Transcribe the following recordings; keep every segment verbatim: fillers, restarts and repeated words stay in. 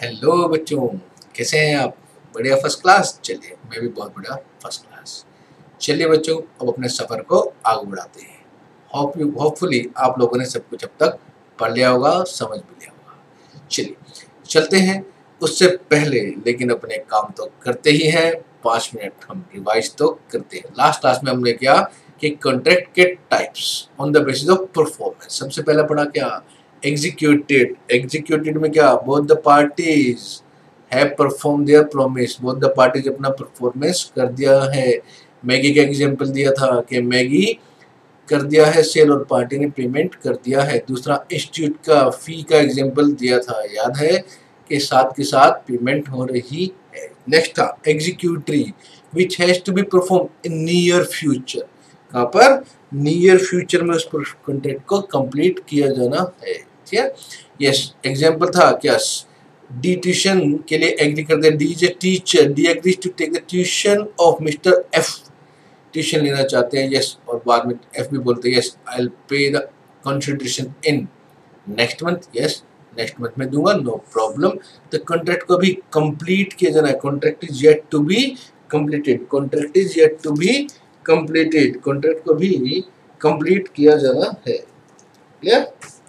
Hello बच्चों, कैसे हैं आप? बढ़िया, फर्स्ट क्लास। चलिए, मैं भी बहुत बढ़िया, फर्स्ट क्लास। चलिए बच्चों, अब अपने सफ़र को आगे बढ़ाते हैं। होप यू होपफुली आप लोगों ने सब कुछ अब तक पढ़ लिया होगा, समझ भी लिया होगा। चलिए चलते हैं। उससे पहले लेकिन अपने काम तो करते ही हैं, पाँच मिनट हम रिवाइज तो करते हैं। लास्ट क्लास में हमने क्या कि कॉन्ट्रैक्ट के types on the basis of performance. सबसे पहले पढ़ा क्या? एग्जीक्यूटेड। एग्जीक्यूटेड में क्या? Both the parties have perform their promise. Both the parties अपना परफॉर्मेंस कर दिया है। मैगी का एग्जांपल दिया था कि मैगी कर दिया है सेल और पार्टी ने पेमेंट कर दिया है। दूसरा इंस्टीट्यूट का फी का एग्जांपल दिया था, याद है कि साथ के साथ पेमेंट हो रही है। नेक्स्ट था executory which has to be perform in near future. कहाँ पर? नियर फ्यूचर में उस कॉन्ट्रैक्ट को कंप्लीट किया जाना है। ठीक है, यस। एग्जांपल था क्या? डी ट्यूशन के लिए एग्री कर दे। D is a teacher, D agrees to take the tuition of mister F. Tuition लेना चाहते हैं, यस, और बाद में एफ भी बोलते हैं yes I will pay the consideration in next month. Yes, next month में दूंगा, नो प्रॉब्लम। तो कॉन्ट्रैक्ट को भी कंप्लीट किया जाना है। Contract is yet to be completed. Contract is yet to be completed. Contract को भी कंप्लीट किया जाना है। क्लियर?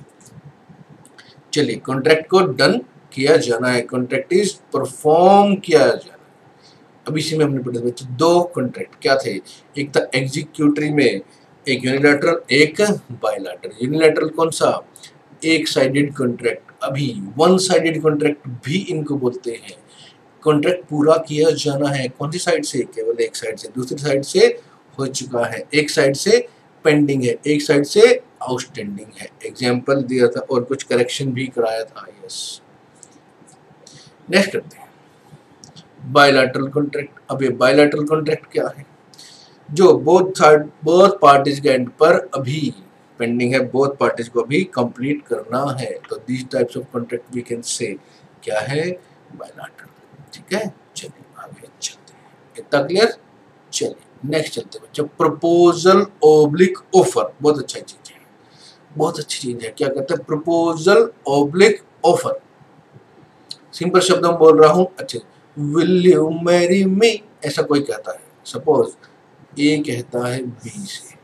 चलिए, कॉन्ट्रैक्ट को डन किया जाना है। कॉन्ट्रैक्ट इज परफॉर्म किया जाना है। अब इसी में हमने पढ़ा बच्चे दो कॉन्ट्रैक्ट क्या थे? एक था एग्जीक्यूटरी में एक यूनिलैटरल, एक बायलैटरल। यूनिलैटरल कौन सा? एक साइडेड कॉन्ट्रैक्ट। अभी वन साइडेड कॉन्ट्रैक्ट भी इनको बोलते हैं। कॉन्ट्रैक्ट पूरा किया जाना है। कौन सी साइड से? केवल एक साइड से। दूसरी साइड से हो चुका है, एक साइड से पेंडिंग है, एक साइड से आउटस्टैंडिंग है। एग्जाम्पल दिया था और कुछ करेक्शन भी कराया था। यस, नेक्स्ट करते हैं बायलैटरल कॉन्ट्रैक्ट। अब ये बायलैटरल कॉन्ट्रैक्ट क्या है? जो बोथ साइड बोथ पार्टीज के एंड पर अभी पेंडिंग है, बोथ पार्टीज को भी कंप्लीट करना है। तो these types of contract we can say क्या है? बायलैटरल। ठीक है, चलिए आगे चलते हैं। इतना क्लियर? चलिए नेक्स्ट चलते हैं बच्चों। Proposal oblique offer. बहुत अच्छा चीज है, बहुत अच्छी चीज है। क्या कहते हैं? Proposal oblique offer. सिंपल शब्दों में बोल रहा हूं। अच्छे, विल यू मैरी मी, ऐसा कोई कहता है। सपोज ए कहता है बी से,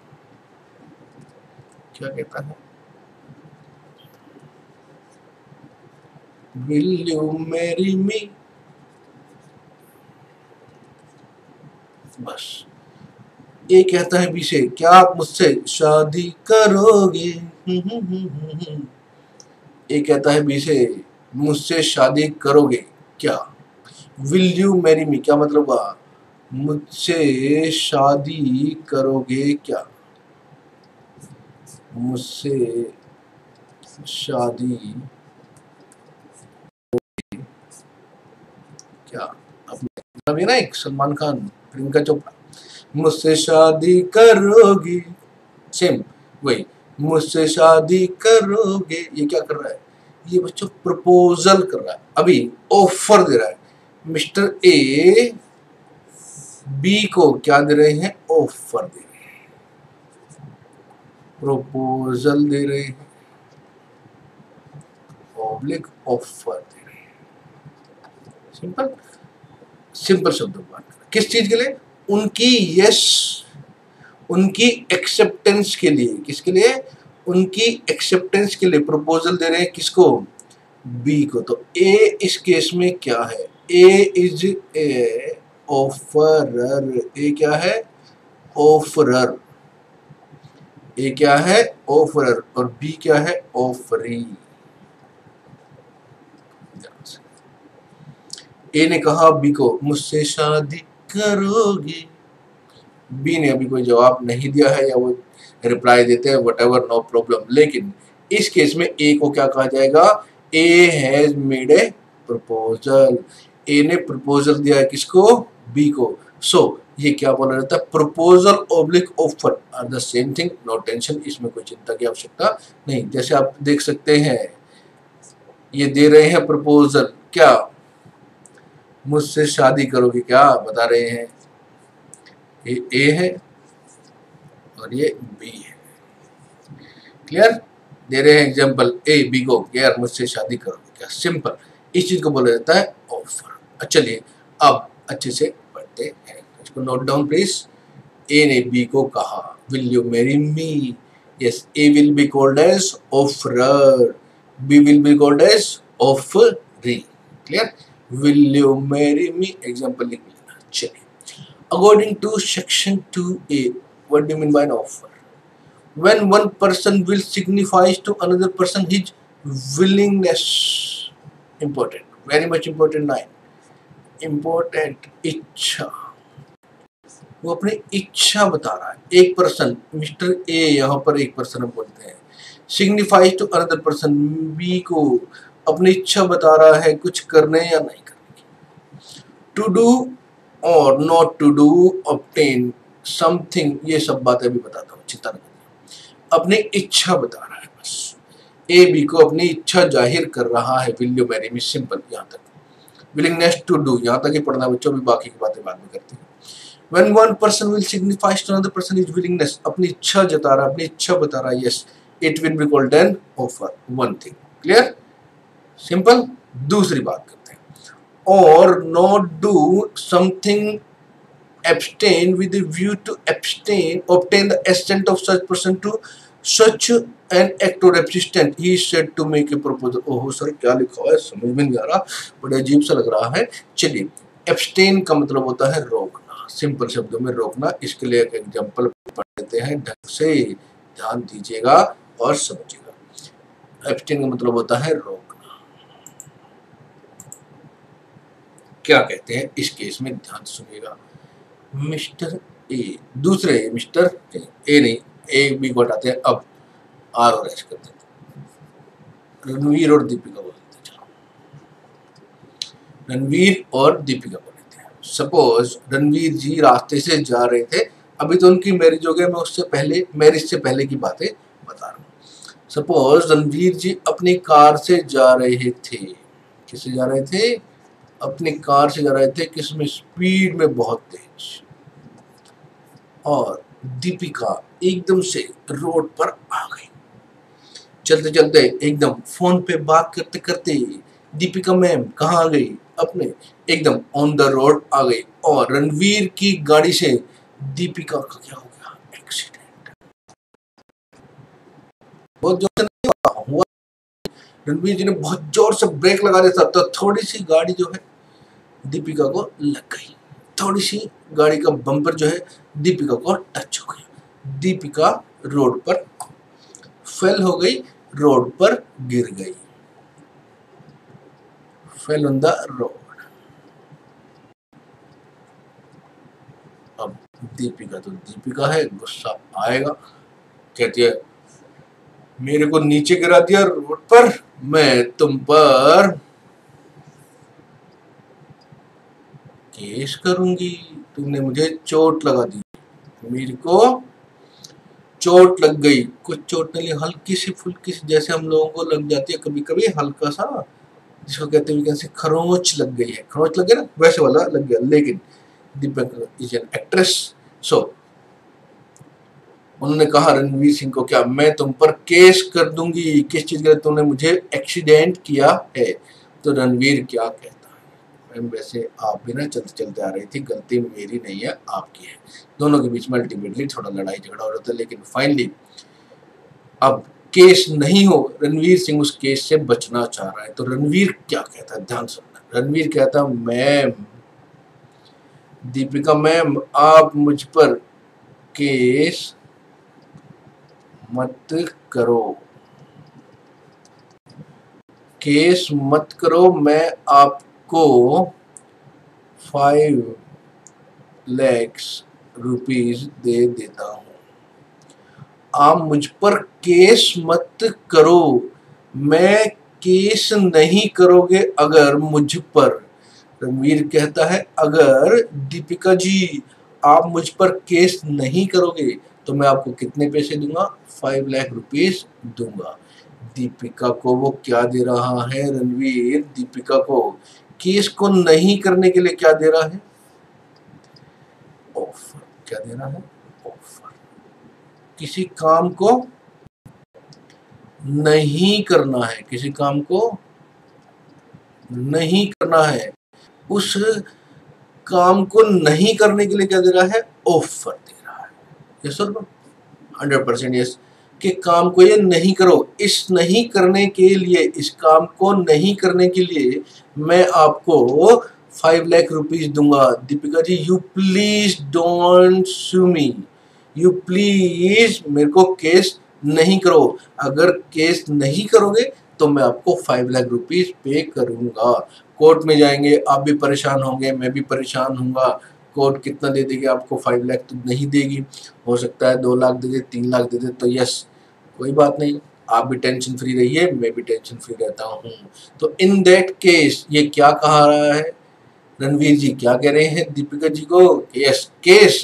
क्या कहता है? Will you marry me. बस, ए कहता है बी से, क्या आप मुझसे शादी करोगे? ए कहता है बी से, मुझसे शादी करोगे क्या? विल यू मैरी मी क्या मतलब हुआ? मुझसे शादी करोगे क्या? मुझसे शादी क्या? अपने ना एक सलमान खान, प्रियंका चोपड़ा, मुझसे शादी करोगी। सेम वही, मुझसे शादी करोगे। ये क्या कर रहा है? ये बच्चों प्रपोजल कर रहा है, अभी ऑफर दे रहा है। मिस्टर ए बी को क्या दे रहे हैं? ऑफर दे रहे हैं, प्रपोजल दे रहे हैं, ऑब्लिक ऑफर दे रहे हैं। सिंपल सिंपल शब्दों में बात करें, किस चीज के लिए? उनकी यस, उनकी एक्सेप्टेंस के लिए। किसके लिए? उनकी एक्सेप्टेंस के लिए प्रपोजल दे रहे हैं। किसको? बी को। तो ए इस केस में क्या है? ए इज ए ऑफरर। ए क्या है? ऑफरर। ए क्या है? ऑफरर। और बी क्या है? ऑफरी। ए ने कहा बी को, मुझसे शादी करोगे। बी ने अभी कोई जवाब नहीं दिया है, या वो रिप्लाई देते हैं वट एवर, नो प्रॉब्लम। लेकिन इस केस में ए को क्या कहा जाएगा? A has made a proposal. A ने प्रपोजल दिया है किसको? बी को। सो so, ये क्या बोला जाता है? Proposal oblique offer are the same thing, no tension. इसमें कोई चिंता की आवश्यकता नहीं। जैसे आप देख सकते हैं, ये दे रहे हैं प्रपोजल, क्या? मुझसे शादी करोगे क्या? बता रहे हैं। ये ए है और ये बी है। क्लियर? दे रहे हैं एग्जांपल, ए बी को, यार मुझसे शादी करोगे क्या? सिंपल। इस चीज को बोला जाता है ऑफर। चलिए अब अच्छे से पढ़ते हैं, इसको नोट डाउन प्लीज। ए ने बी को कहा will you marry me. Yes, A will be called as offeror, B will be called as offeree. Clear? Will you marry me example लिख लेना। चलिए according to section two A, what do you mean by an offer? When one person will signifies to another person his willingness. Important, very much important line. Important, इच्छा, वो अपनी इच्छा बता रहा है। एक पर्सन मिस्टर ए, यहाँ पर एक पर्सन हम बोलते हैं, signifies to another person B को अपनी इच्छा बता रहा है कुछ करने या नहीं करने की। टू डू और not to do, obtain something, ये सब बातें भी बताता हूँ, चिंता नहीं। अपनी इच्छा बता रहा है बस। ए बी को अपनी इच्छा जाहिर कर रहा है, will you marry me, simple यहाँ तक। विलिंगनेस टू डू, यहाँ तक ही पढ़ना बच्चों, भी बाकी की बातें बाद में करते हैं। When one person will signify to another person his willingness, अपनी इच्छा जता रहा है, अपनी इच्छा बता रहा है, yes, it will be called an offer. One thing, clear? Simple. दूसरी बात करते हैं, or not do something, abstain with a view to abstain, obtain the assent of such person to such an act or abstain, he is said to make a proposal. ओहो sir क्या लिखा हुआ है, समझ में नहीं आ रहा, बड़ा अजीब सा लग रहा है। चलिए, abstain का मतलब होता है रोकना, सिंपल शब्दों में रोकना। इसके लिए एक एग्जांपल पढ़ लेते हैं, ढंग से ध्यान दीजिएगा और समझिएगा। abstain का मतलब होता है रोकना। क्या कहते हैं इस केस में, ध्यान सुनिएगा। मिस्टर ए, दूसरे मिस्टर ए नहीं, ए बी को हटाते हैं, अब आर और एस करते हैं। रणवीर और दीपिका बोलते हैं, चलो रणवीर और दीपिका बोलते हैं। सपोज रणवीर जी रास्ते से जा रहे थे, अभी तो उनकी मैरिज हो गई, मैं उससे पहले, मैरिज से पहले की बातें बता रहा हूँ। सपोज रणवीर जी अपनी कार से जा रहे थे, किससे जा रहे थे? अपनी कार से जा रहे थे, किसमें? स्पीड में, बहुत तेज। और दीपिका एकदम से रोड पर आ गई, चलते चलते एकदम फोन पे बात करते करते दीपिका मैम कहाँ आ गई? अपने एकदम ऑन द रोड आ गई, और रणवीर की गाड़ी से दीपिका का क्या हो गया? एक्सीडेंट। बहुत जोर से नहीं हुआ, हुआ रणवीर जी ने बहुत जोर से ब्रेक लगा दिया था, तो थोड़ी सी गाड़ी जो है दीपिका को लग गई, थोड़ी सी गाड़ी का बम्पर जो है दीपिका को टच हो गया। दीपिका रोड पर फेल हो गई, रोड पर गिर गई, फेल ऑन द रोड। अब दीपिका तो दीपिका है, गुस्सा आएगा, कहती है मेरे को नीचे गिरा दिया रोड पर, मैं तुम पर केस करूंगी, तुमने मुझे चोट लगा दी, मेरे को चोट लग गई। कुछ चोट नहीं, हल्की सी फुल्की सी, जैसे हम लोगों को लग जाती है कभी कभी, हल्का सा, जिसको कहते हैं कैसे, खरोंच लग गई है, खरोंच लग गया ना, वैसे वाला लग गया। लेकिन Deepika is an actress, so उन्होंने कहा रणवीर सिंह को, क्या मैं तुम पर केस कर दूंगी, किस चीज का? तुमने मुझे एक्सीडेंट किया है। तो रणवीर क्या कहता है, वैसे आप भी ना चलते चलते आ रही थी, गलती मेरी नहीं है, आपकी है। दोनों के बीच में अल्टीमेटली थोड़ा लड़ाई झगड़ा हो रहा था, लेकिन फाइनली अब केस नहीं हो, रणवीर सिंह उस केस से बचना चाह रहा है। तो रणवीर क्या कहता है, ध्यान सुनना। रणवीर कहता है मैम, दीपिका मैम आप मुझ पर केस मत करो, केस मत करो, मैं आपको फाइव लैक्स रुपीस दे देता हूँ। आप मुझ पर केस मत करो, मैं केस नहीं करोगे अगर मुझ पर। रणवीर कहता है अगर दीपिका जी आप मुझ पर केस नहीं करोगे तो मैं आपको कितने पैसे दूंगा? फाइव लाख रुपीस दूंगा। दीपिका को वो क्या दे रहा है? रणवीर दीपिका को केस को नहीं करने के लिए क्या दे रहा है? ऑफर। क्या दे रहा है? ऑफर। किसी काम को नहीं करना है, किसी काम को नहीं करना है, उस काम को नहीं करने के लिए क्या दे रहा है, ऑफर दे रहा है। यस और नो? Hundred percent yes. कि काम को ये नहीं करो, इस नहीं करने के लिए, इस काम को नहीं करने के लिए मैं आपको फाइव लाख रुपीज दूंगा। Deepika ji you please don't sue me, you please मेरे को केस नहीं करो। अगर केस नहीं करोगे तो मैं आपको फाइव लाख रुपीज पे करूंगा। कोर्ट में जाएंगे, आप भी परेशान होंगे, मैं भी परेशान होऊंगा। कोर्ट कितना दे देगी आपको, फाइव लाख तो नहीं देगी, हो सकता है दो लाख दे दे, तीन लाख दे दे, तो यस कोई बात नहीं, आप भी टेंशन फ्री रहिए, मैं भी टेंशन फ्री रहता हूँ। तो इन दैट केस ये क्या कहा रहा है, रणवीर जी क्या कह रहे हैं दीपिका जी को, यस केस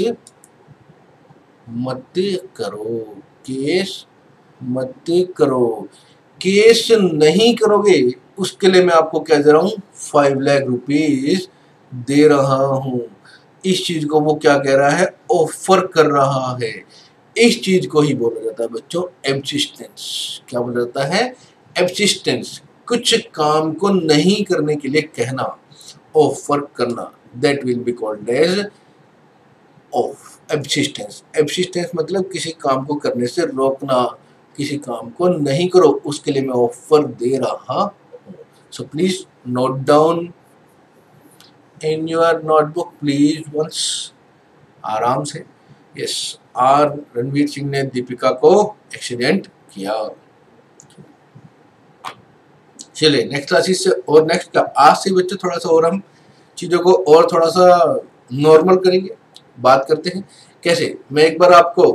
मत करो, केस मत करो। केस नहीं करोगे उसके लिए मैं आपको क्या दे रहा हूँ, फाइव लाख रुपीज दे रहा हूँ। इस चीज को वो क्या कह रहा है, ऑफर कर रहा है। इस चीज को ही बोला जाता है बच्चों एब्सिस्टेंस। क्या बोला जाता है, एब्सिस्टेंस। कुछ काम को नहीं करने के लिए कहना, ऑफर करना, that will be called as of abstinence. Abstinence मतलब किसी काम को करने से रोकना, किसी काम को नहीं करो उसके लिए मैं ऑफर दे रहा हूँ। So please note down in your notebook please once, आराम से। यस, आर रणवीर सिंह ने दीपिका को एक्सीडेंट किया। चलिए नेक्स्ट क्लासेस से और नेक्स्ट आज से बच्चों थोड़ा सा और हम चीजों को और थोड़ा सा नॉर्मल करेंगे, बात करते हैं कैसे। मैं एक बार आपको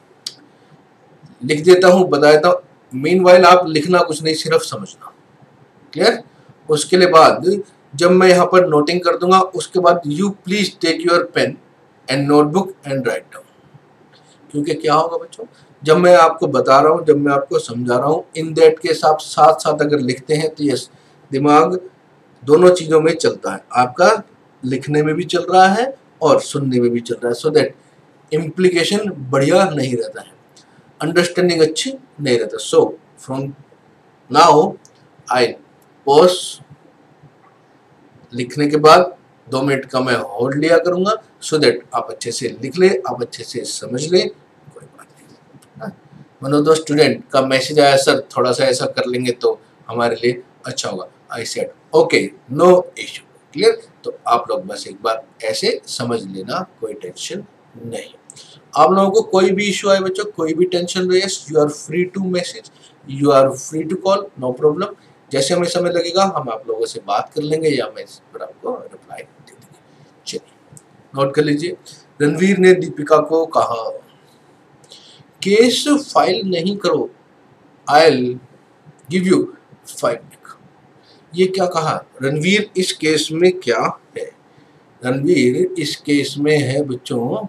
लिख देता हूं, बता देता हूं, मीनवाइल आप लिखना कुछ नहीं, सिर्फ समझना, क्लियर। उसके लिए बाद जब मैं यहाँ पर नोटिंग कर दूंगा उसके बाद you please take your pen and notebook and write down. क्योंकि क्या होगा बच्चों, जब मैं आपको बता रहा हूँ, जब मैं आपको समझा रहा हूँ, इन दैट के साथ साथ साथ अगर लिखते हैं तो यस दिमाग दोनों चीजों में चलता है, आपका लिखने में भी चल रहा है और सुनने में भी चल रहा है, सो दैट इम्प्लीकेशन बढ़िया नहीं रहता है, अंडरस्टैंडिंग अच्छी नहीं रहता। So from now I pause, लिखने के बाद दो मिनट का मैं होल्ड लिया करूंगा, सो दैट आप अच्छे से लिख ले, आप अच्छे से समझ ले, कोई बात नहीं। वन ऑफ द स्टूडेंट का मैसेज आया, सर थोड़ा सा ऐसा कर लेंगे तो हमारे लिए अच्छा होगा। I said okay no issue, clear. तो आप लोग बस एक बार ऐसे समझ लेना, कोई टेंशन नहीं। आप लोगों को कोई भी इशू आए बच्चों, कोई भी टेंशन रहे, you are free to message, you are free to call, no problem. जैसे हमें समय लगेगा हम आप लोगों से बात कर लेंगे या मैं इस पर आपको रिप्लाई दे देंगे। चलिए नोट कर लीजिए, रणवीर ने दीपिका को कहा केस फाइल नहीं करो, I give you five lakh. ये क्या कहा, रणवीर इस केस में क्या है, रणवीर इस केस में है बच्चों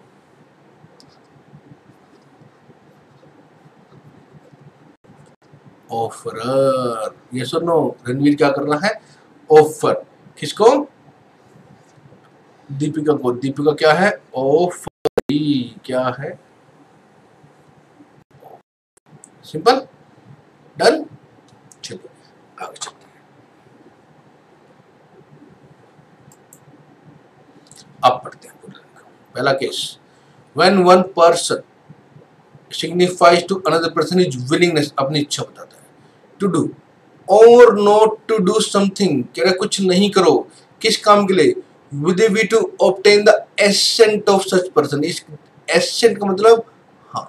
ऑफरर। यस और नो, रणवीर क्या कर रहा है, ऑफर। किसको, दीपिका को। दीपिका क्या है, ऑफर। क्या है, सिंपल, डन। चलिए आगे चलते हैं। अब पढ़ते हैं पहला case. When one person signifies to another person is willingness, अपनी इच्छा बताता है, टू डू और नॉट टू डू समथिंग, कह रहा कुछ नहीं करो, किस काम के लिए, with a view to obtain the assent of such person. इस एसेंट का मतलब हाँ,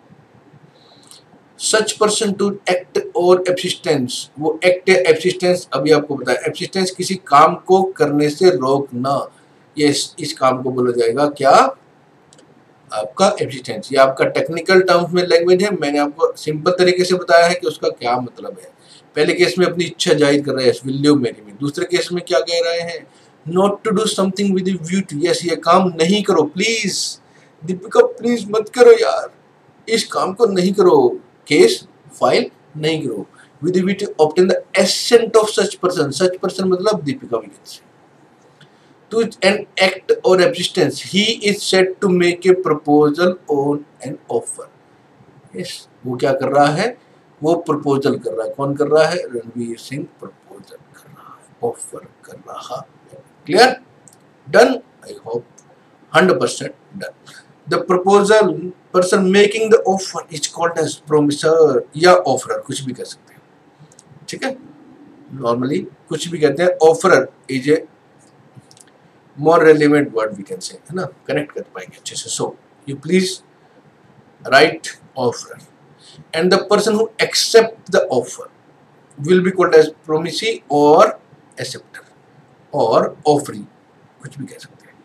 सच पर्सन टू एक्ट और एब्सिस्टेंस, वो एक्ट या एब्सिस्टेंस अभी आपको बताया। एब्सिस्टेंस किसी काम को करने से रोकना, ये इस, इस काम को बोला जाएगा क्या, आपका एब्सिस्टेंस। ये आपका टेक्निकल टर्म्स में लैंग्वेज है, मैंने आपको सिंपल तरीके से बताया है कि उसका क्या मतलब है। पहले केस में अपनी इच्छा जाहिर कर रहे हैं, विल यू मैरी मी। दूसरे केस में क्या कह रहे हैं, not to do something with view to, yes ये काम नहीं करो, प्लीज दीपिका प्लीज मत करो यार, इस काम को नहीं करो, केस फाइल नहीं करो, with view to obtain the assent of such person. Such person मतलब Deepika Williams. To an act or existence, he is said to make a proposal on an offer. Yes, वो क्या कर रहा है, वो प्रपोजल कर रहा है। कौन कर रहा है, रणवीर सिंह प्रपोजल कर रहा है। ऑफर कर रहा है। Clear? Done? I hope hundred percent done. The proposal person making the offer is called as promisor या ऑफरर, कुछ भी कह सकते हैं, ठीक है, नॉर्मली कुछ भी कहते हैं। Offeror is a more relevant word we can say, है ना, कनेक्ट कर पाएंगे अच्छे से। So you please write offeror and the person who accept the offer will be called as promisee or acceptor or offering, कुछ भी कह सकते हैं।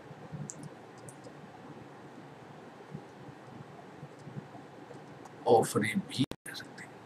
offering भी कह सकते हैं।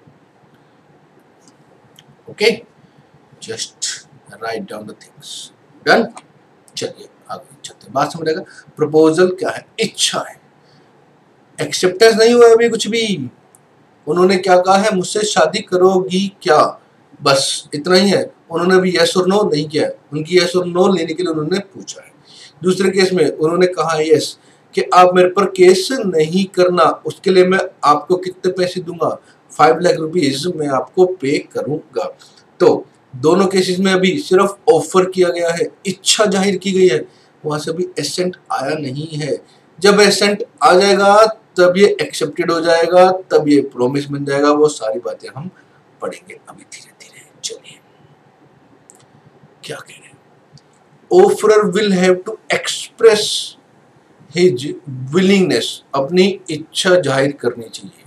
Okay, just write down the things. Done? चलिए आगे चलते हैं, बात समझ आएगा। प्रपोजल क्या है? इच्छा है, एक्सेप्टेंस नहीं हुआ अभी कुछ भी। उन्होंने क्या कहा है? मुझसे शादी करोगी क्या, बस इतना ही है। उन्होंने भी यस और नो नहीं किया है, उनकी यस और नो लेने के लिए उन्होंने पूछा है। दूसरे केस में उन्होंने कहा है यस कि आप मेरे पर केस नहीं करना, उसके लिए मैं आपको कितने पैसे दूंगा, फाइव लाख रुपीज मैं आपको पे करूंगा। तो दोनों केसेस में अभी सिर्फ ऑफर किया गया है, इच्छा जाहिर की गई है, वहां से अभी एसेंट आया नहीं है। जब एसेंट आ जाएगा तब ये एक्सेप्टेड हो जाएगा, तब ये प्रोमिस बन जाएगा। वो सारी बातें हम पढ़ेंगे अभी धीरे धीरे। चलिए क्या कह रहे हैं? Offeror will have to express his willingness, अपनी इच्छा जाहिर करनी चाहिए।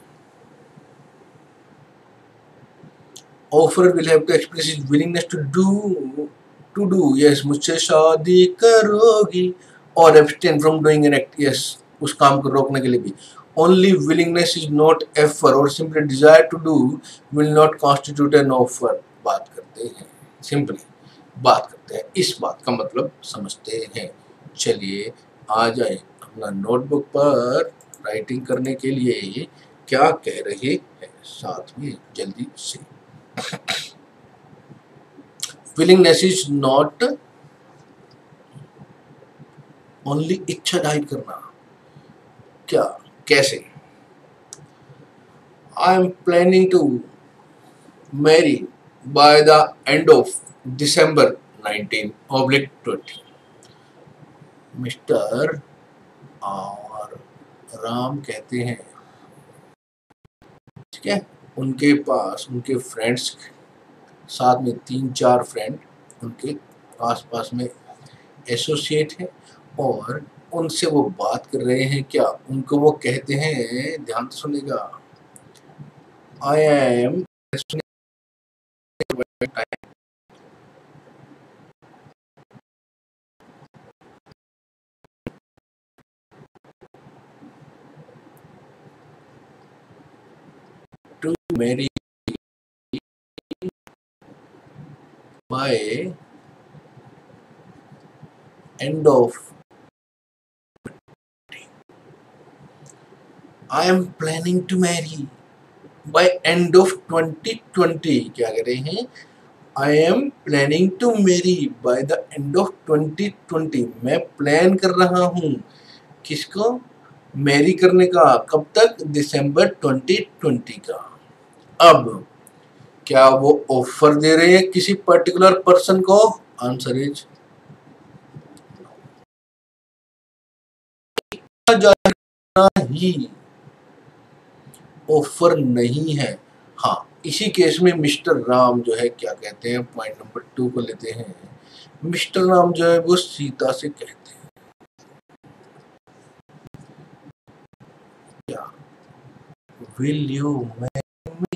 Offeror will have to express his willingness to do to do yes, मुझसे शादी करोगी, और abstain from doing an act, yes, उस काम को रोकने के लिए भी। Only willingness is not offer or simply desire to do will not constitute an offer। बात करते हैं सिंपली, बात करते हैं, इस बात का मतलब समझते हैं। चलिए आ जाए अपना नोटबुक पर राइटिंग करने के लिए क्या कह रहे हैं साथ में जल्दी से। विलिंगनेस इज नॉट ओनली, इच्छा जाहिर करना, क्या, कैसे? I am planning to marry by the end of December nineteen oblique twenty। Mister और राम कहते हैं, ठीक है, उनके पास उनके फ्रेंड्स साथ में तीन चार फ्रेंड उनके आस पास में एसोसिएट हैं, और उनसे वो बात कर रहे हैं। क्या उनको वो कहते हैं, ध्यान से सुनेगा, I am to marry by end of, I am planning to marry by end of twenty twenty। क्या कह रहे हैं? I am planning to marry by the end of twenty twenty। मैं प्लान कर रहा हूँ किसको? मैरी करने का। कब तक? दिसंबर twenty twenty का। अब क्या वो ऑफर दे रहे हैं किसी पर्टिकुलर पर्सन को? आंसर इज ही, ऑफर नहीं है। हाँ, इसी केस में मिस्टर राम जो है क्या कहते हैं, पॉइंट नंबर टू को लेते हैं। मिस्टर राम जो है वो सीता से कहते हैं क्या, will you marry me,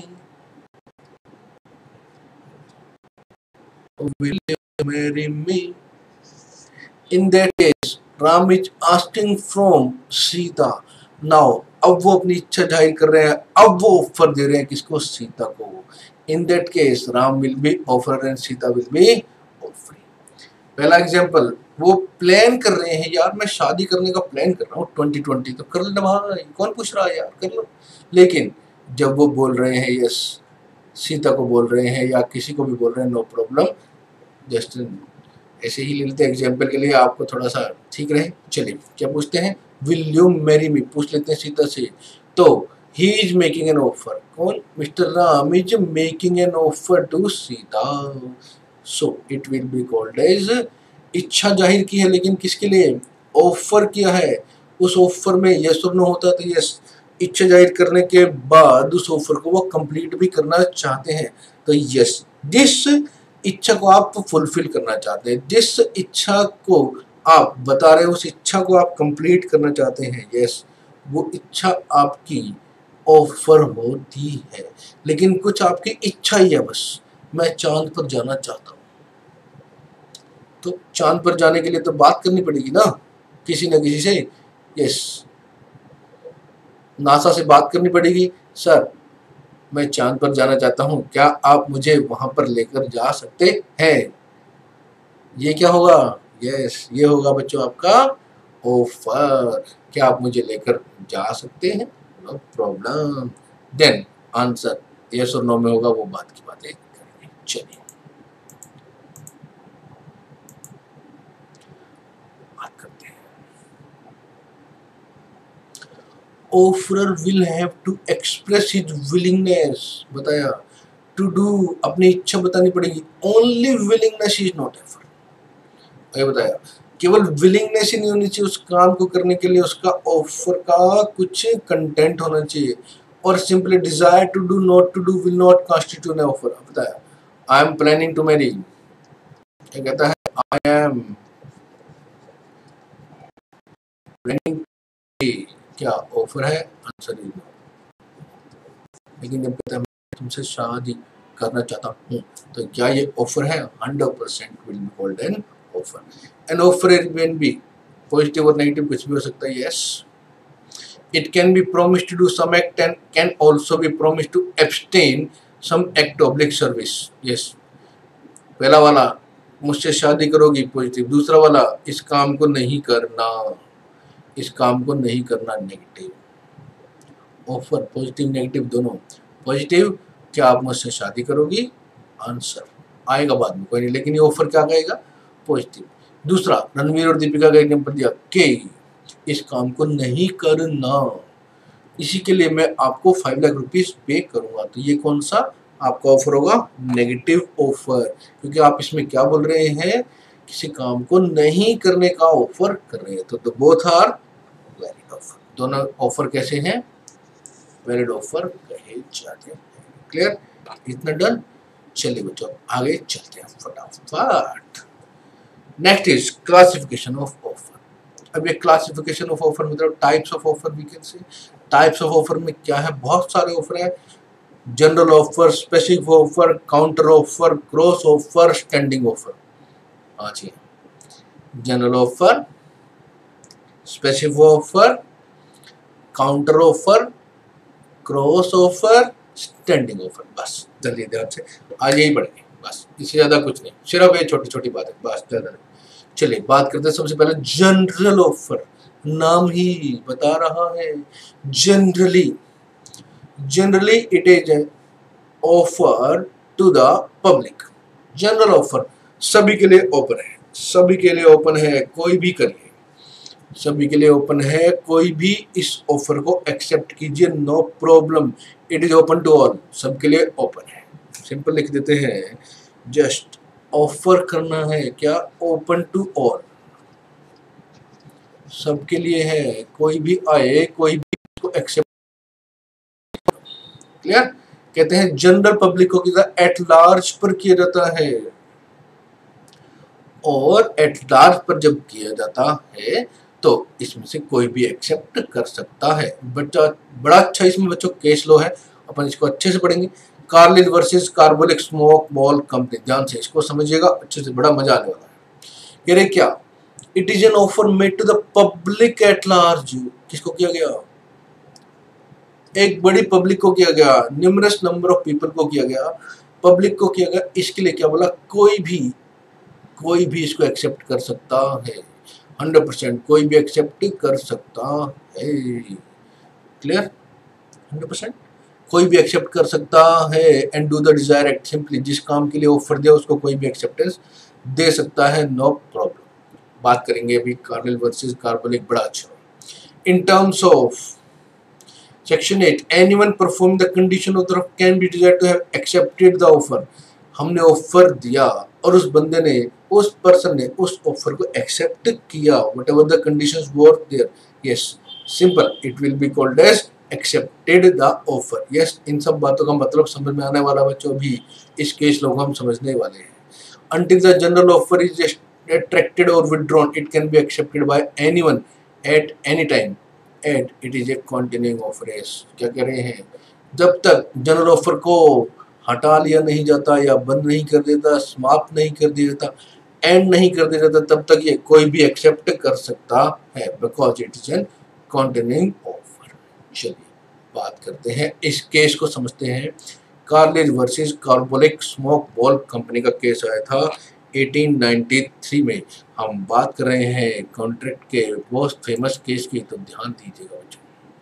will you marry me. In that case Ram is asking from Sita now. अब वो अपनी इच्छा जाहिर कर रहे हैं, अब वो ऑफर दे रहे हैं किसको? सीता को। In that case Ram will be offer and Sita will be offering. पहला एग्जांपल, वो प्लान कर रहे हैं, यार मैं शादी करने का प्लान कर रहा हूँ ट्वेंटी ट्वेंटी, तो कर लेना भाई, कौन पूछ रहा है यार, कर लो। लेकिन जब वो बोल रहे हैं यस, सीता को बोल रहे हैं या किसी को भी बोल रहे हैं, नो प्रॉब्लम, जस्ट ऐसे ही ले लेते हैं एग्जाम्पल के लिए, आपको थोड़ा सा ठीक रहे। चलिए क्या पूछते हैं? विल यू मैरी मी, पूछ लेते हैं सीता से। तो he is making an offer, कौन? Mister Ram is making an offer to Sita. So it will be called as इच्छा जाहिर की है, लेकिन किसके लिए? ऑफर किया है। उस ऑफर में यस और नो होता है तो यस, इच्छा जाहिर करने के बाद उस ऑफर को वो कंप्लीट भी करना चाहते हैं तो यस। जिस इच्छा को आप फुलफिल करना चाहते हैं, जिस इच्छा को आप बता रहे हो, उस इच्छा को आप कंप्लीट करना चाहते हैं, यस, वो इच्छा आपकी ऑफर होती है। लेकिन कुछ आपकी इच्छा ही है, बस मैं चांद पर जाना चाहता हूँ, तो चांद पर जाने के लिए तो बात करनी पड़ेगी ना किसी न किसी से। यस, नासा से बात करनी पड़ेगी, सर मैं चांद पर जाना चाहता हूँ, क्या आप मुझे वहां पर लेकर जा सकते हैं? ये क्या होगा? यस, ये होगा बच्चों आपका ऑफर। क्या आप मुझे लेकर जा सकते हैं? No problem. Then answer yes और नो में होगा, वो बात की बातें करेंगे। चलिए बात करते हैं। Offeror will have to express his willingness, बताया, टू डू, अपनी इच्छा बतानी पड़ेगी। Only willingness is not effort, ये बताया। केवल विलिंगनेस ही नहीं होनी चाहिए उस काम को करने के लिए, उसका ऑफर का कुछ कंटेंट होना चाहिए। और simply desire to do, not to do will not constitute an offer. बताया, I am planning to marry, क्या कहता है? आई एम प्लानिंग, क्या ऑफर है? Answer is no. लेकिन जब कहता है मैं तुमसे शादी करना चाहता हूँ, तो क्या ये ऑफर है? Hundred percent will be called an offer. An offer can be positive और नेगेटिव, कुछ भी हो सकता है। Yes, it can be promise to do some act and can also be promise to abstain some act oblique service. Yes, पहला वाला मुझसे शादी करोगी, पॉजिटिव। दूसरा वाला इस काम को नहीं करना, इस काम को नहीं करना, नेगेटिव। ऑफर पॉजिटिव नेगेटिव दोनों। पॉजिटिव, क्या आप मुझसे शादी करोगी? आंसर आएगा बाद में, कोई नहीं, लेकिन ये ऑफर क्या कहेगा? पॉजिटिव। दूसरा, रणवीर और दीपिका का एग्जांपल दिया कि इस काम को नहीं करना, इसी के लिए मैं आपको फाइव लाख रुपीज पे करूंगा, तो ये कौन सा आपका ऑफर होगा? नेगेटिव ऑफर, क्योंकि आप इसमें क्या बोल रहे हैं? किसी काम को नहीं करने का ऑफर कर रहे हैं। तो बोथ आर वैलिड ऑफर। दोनों ऑफर कैसे हैं? वैलिड ऑफर कहे जाते हैं। क्लियर? इतना डन। चलिए बच्चों आगे चलते हैं फटाफट। Next is classification of offer. अब ये क्लासिफिकेशन ऑफ ऑफर मतलब types of offer we can say. Types of offer में क्या है? बहुत सारे ऑफर है। General offer, specific offer, counter offer, cross offer, standing offer. हाँ जी, general offer, specific offer, counter offer, cross offer, standing offer. बस जल्दी ध्यान से आज यही पढ़ेंगे, बस इससे ज्यादा कुछ नहीं, सिर्फ ये छोटी छोटी बात है, बस ज्यादा नहीं। चलिए बात करते हैं सबसे पहले जनरल ऑफर। नाम ही बता रहा है generally. Generally it is an offer to the public. General offer सभी के लिए ओपन है, सभी के लिए ओपन है, कोई भी करिए, सभी के लिए ओपन है, कोई भी इस ऑफर को एक्सेप्ट कीजिए, no problem. It is open to all, सबके लिए ओपन है। सिंपल लिख देते हैं, जस्ट ऑफर करना है क्या? ओपन टू ऑल, सबके लिए है, कोई भी आए, कोई भी इसको एक्सेप्ट। क्लियर? कहते हैं जनरल पब्लिक को किया एट लार्ज पर किया जाता है, और एट लार्ज पर जब किया जाता है तो इसमें से कोई भी एक्सेप्ट कर सकता है। बच्चा बड़ा अच्छा इसमें बच्चों केस लो है, अपन इसको अच्छे से पढ़ेंगे। Carlill versus carbolic smoke ball company, ध्यान से इसको समझिएगा अच्छे से, बड़ा मजा आने वाला है। कह रहे क्या? It is an offer made to the public at large. किसको किया गया? एक बड़ी पब्लिक को किया गया, न्यूमरस नंबर ऑफ पीपल को किया गया, पब्लिक को किया गया। इसके लिए क्या बोला? कोई भी, कोई भी इसको एक्सेप्ट कर सकता है, हंड्रेड परसेंट कोई भी एक्सेप्ट कर सकता है। क्लियर? हंड्रेड परसेंट कोई भी एक्सेप्ट कर सकता है। And do the desire act, simply जिस काम के लिए ऑफर दिया उसको कोई भी एक्सेप्टेंस दे सकता है, नो प्रॉब्लम। बात करेंगे अभी कार्लिल वर्सेस कार्बोलिक, बड़ा अच्छा। In terms of section eight, anyone perform the condition of the can be desired to have accepted the offer. हमने ऑफर दिया और उस बंदे ने, उस पर्सन ने उस ऑफर को एक्सेप्ट किया, whatever the conditions were there, yes simple, it will be called as accepted the offer. Yes, इन सब बातों का मतलब समझ में आने वाला बच्चों, भी इस केस लोग हम समझने वाले हैं। Until the general offer is just attracted or withdrawn, it can be accepted by anyone at any time, and it is a continuing offer। yes, क्या कह रहे हैं, जब तक जनरल ऑफर को हटा लिया नहीं जाता या बंद नहीं कर देता, समाप्त नहीं कर दिया जाता, एंड नहीं कर दिया जाता, तब तक ये कोई भी एक्सेप्ट कर सकता है, because it is an continuing offer. चलिए बात करते हैं, इस केस को समझते हैं। Carlill versus carbolic smoke ball company का केस आया था अठारह सौ तिरानवे में। हम बात कर रहे हैं कॉन्ट्रैक्ट के बहुत फेमस केस की, तो ध्यान दीजिएगा बच्चों।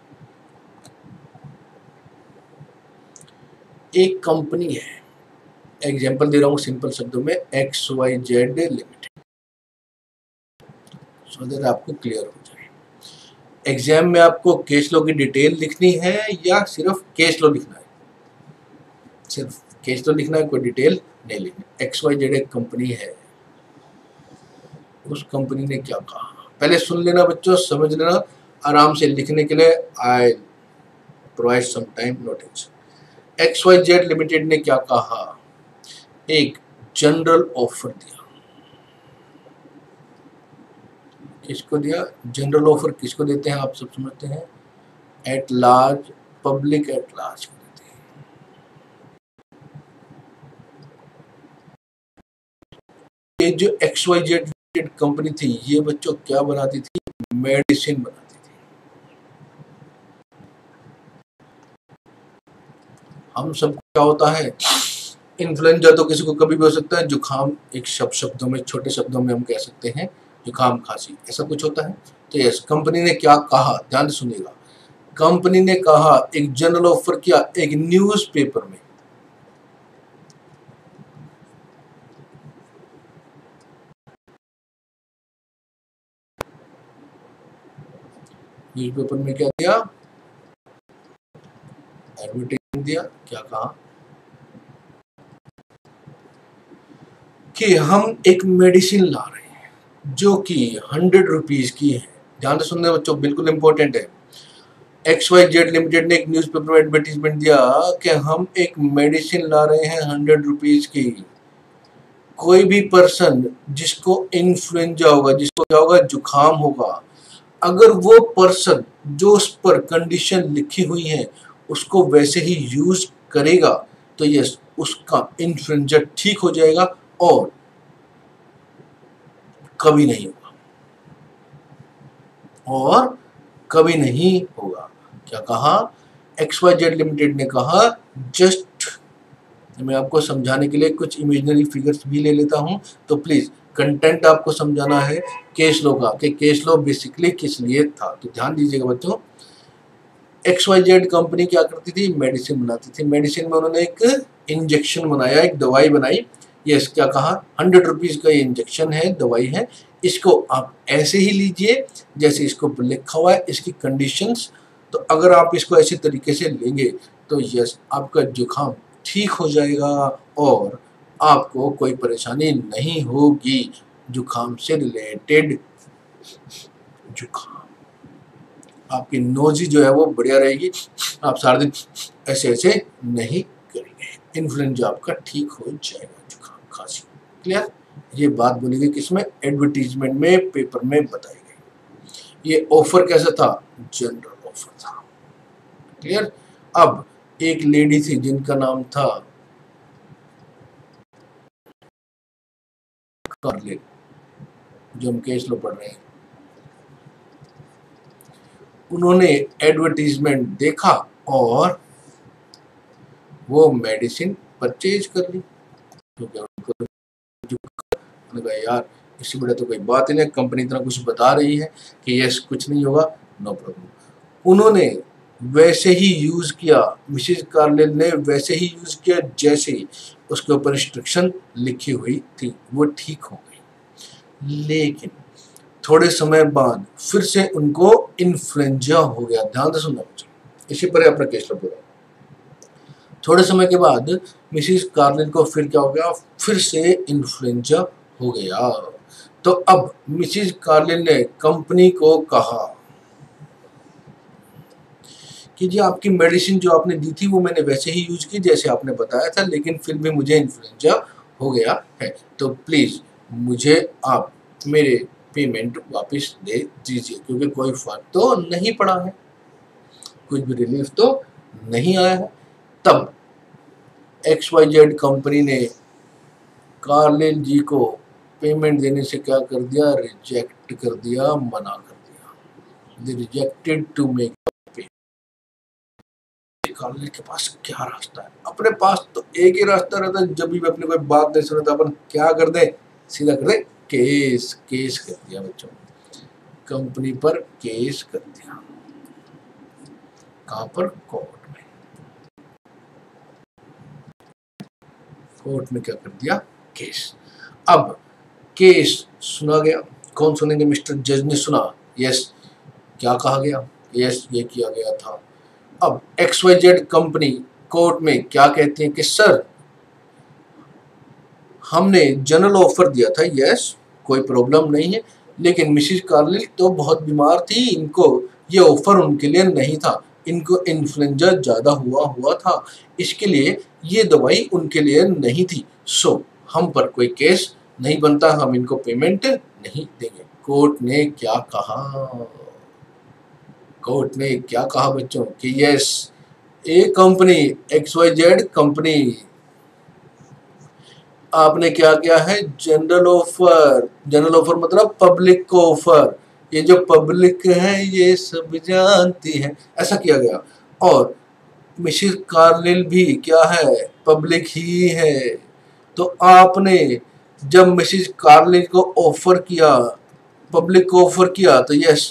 एक कंपनी है, एग्जांपल दे रहा हूँ सिंपल शब्दों में, X Y Z limited, so that आपको क्लियर हो जाए। एग्जाम में आपको केस लो की डिटेल लिखनी है या सिर्फ केस लो लिखना है? सिर्फ केस तो लिखना है, कोई डिटेल नहीं लिखनी। एक्स वाई जेड एक कंपनी है, उस कंपनी ने क्या कहा, पहले सुन लेना बच्चों, समझ लेना, आराम से लिखने के लिए I provide some time notice. X Y Z limited ने क्या कहा, एक जनरल ऑफर दिया। किसको दिया? जनरल ऑफर किसको देते हैं आप सब समझते हैं, at large, public at large को देते हैं। ये जो एक्स वाई जेड कंपनी थी, ये बच्चों क्या बनाती थी, मेडिसिन बनाती थी। हम सब क्या होता है, इन्फ्लुएंजा तो किसी को कभी भी हो सकता है, जुकाम एक शब्द शब्दों में, छोटे शब्दों में हम कह सकते हैं जुकाम खांसी, ऐसा कुछ होता है। तो यस, कंपनी ने क्या कहा, ध्यान से सुनिएगा। कंपनी ने कहा, एक जनरल ऑफर किया एक न्यूज़पेपर में, न्यूज़पेपर में क्या दिया, एडवर्टाइजमेंट दिया। क्या कहा कि हम एक मेडिसिन ला रहे हैं जो कि हंड्रेड रुपीज की है। ध्यान से सुनने बच्चों, बिल्कुल इंपॉर्टेंट है। एक्स वाई जेड लिमिटेड ने एक न्यूज़पेपर में एडवर्टाइजमेंट दिया कि हम एक मेडिसिन ला रहे हैं हंड्रेड रुपीज की। कोई भी पर्सन जिसको इन्फ्लुएंजा होगा, जिसको क्या होगा, जुकाम होगा, अगर वो पर्सन जो उस पर कंडीशन लिखी हुई है उसको वैसे ही यूज करेगा, तो यस, उसका इन्फ्लुएंजा ठीक हो जाएगा और कभी नहीं होगा, और कभी नहीं होगा। क्या कहा, एक्स वाई जेड लिमिटेड ने कहा, जस्ट मैं आपको समझाने के लिए कुछ इमेजिनरी फिगर्स भी ले लेता हूं, तो प्लीज कंटेंट आपको समझाना है केस लो का, कि केस लो बेसिकली किस लिए था। तो ध्यान दीजिएगा बच्चों, एक्स वाई जेड कंपनी क्या करती थी, मेडिसिन बनाती थी। मेडिसिन में उन्होंने एक इंजेक्शन बनाया, एक दवाई बनाई। यस, क्या कहा, हंड्रेड रुपीज का ये इंजेक्शन है, दवाई है, इसको आप ऐसे ही लीजिए जैसे इसको लिखा हुआ है, इसकी कंडीशंस। तो अगर आप इसको ऐसे तरीके से लेंगे तो यस, आपका जुकाम ठीक हो जाएगा और आपको कोई परेशानी नहीं होगी जुकाम से रिलेटेड। जुकाम, आपकी नोजी जो है वो बढ़िया रहेगी, आप सारा दिन ऐसे ऐसे नहीं करेंगे, इन्फ्लुएंजा आपका ठीक हो जाएगा, जुकाम खांसी। क्लियर? ये बात बोली गई किसमें, एडवर्टीजमेंट में, पेपर में बताई गई। ये ऑफर कैसा था, जनरल ऑफर था। क्लियर? अब एक लेडी थी जिनका नाम था कार्लिन, जो हम केस लो पढ़ रहे हैं। उन्होंने एडवर्टीजमेंट देखा और वो मेडिसिन परचेज कर ली, क्योंकि उनको यार इससे बड़ा तो कोई बात ही नहीं, कंपनी इतना कुछ बता रही है कि यस कुछ नहीं होगा, नो प्रॉब्लम। उन्होंने वैसे ही यूज किया, मिसेज कार्लिन ने वैसे ही यूज किया जैसे ही उसके ऊपर इंस्ट्रक्शन लिखी हुई थी, वो ठीक हो गई। लेकिन थोड़े समय बाद फिर से उनको इन्फ्लुएंजा हो गया। ध्यान से सुनना, इसी पर अपना केस पूरा। थोड़े समय के बाद मिसिस कार्लिन को फिर क्या हो गया, फिर से इन्फ्लुएंजा हो गया। तो अब मिसिस कार्लिन ने कंपनी को कहा कि जी आपकी मेडिसिन जो आपने दी थी वो मैंने वैसे ही यूज की जैसे आपने बताया था, लेकिन फिर भी मुझे इन्फ्लुएंजा हो गया है, तो प्लीज़ मुझे आप मेरे पेमेंट वापस दे दीजिए, क्योंकि कोई फर्क तो नहीं पड़ा है, कुछ भी रिलीफ तो नहीं आया है। तब एक्स वाई जेड कंपनी ने कार्लिन जी को पेमेंट देने से क्या कर दिया, रिजेक्ट कर दिया, मना कर दिया। They rejected to make payment. Carlin के पास क्या रास्ता है, अपने पास तो एक ही रास्ता रहता है, जब भी अपने कोई बात नहीं सुनता अपन क्या कर दे, सीधा कर दे केस। केस कर दिया बच्चों, कंपनी पर केस कर दिया। कहां पर, कोर्ट में। कोर्ट में क्या कर दिया, केस। अब केस सुना गया, कौन सुनेंगे, मिस्टर जज ने सुना, यस क्या कहा गया, यस ये किया गया था। अब X Y Z company court में क्या कहती है कि सर हमने जनरल ऑफर दिया था, यस कोई प्रॉब्लम नहीं है, लेकिन मिसिस कार्लिन तो बहुत बीमार थी, इनको ये ऑफर उनके लिए नहीं था, इनको इन्फ्लुएंजा ज़्यादा हुआ हुआ था, इसके लिए ये दवाई उनके लिए नहीं थी, सो हम पर कोई केस नहीं बनता, हम इनको पेमेंट नहीं देंगे। कोर्ट ने क्या कहा, कोर्ट ने क्या कहा बच्चों कि yes a company, X Y Z company, आपने क्या किया है, जनरल ऑफर। जनरल ऑफर मतलब पब्लिक को ऑफर, ये जो पब्लिक है ये सब जानती है, ऐसा किया गया। और मिसिस कार्लिन भी क्या है, पब्लिक ही है। तो आपने जब मिसिस कार्लिन को ऑफर किया, पब्लिक को ऑफर किया, तो यस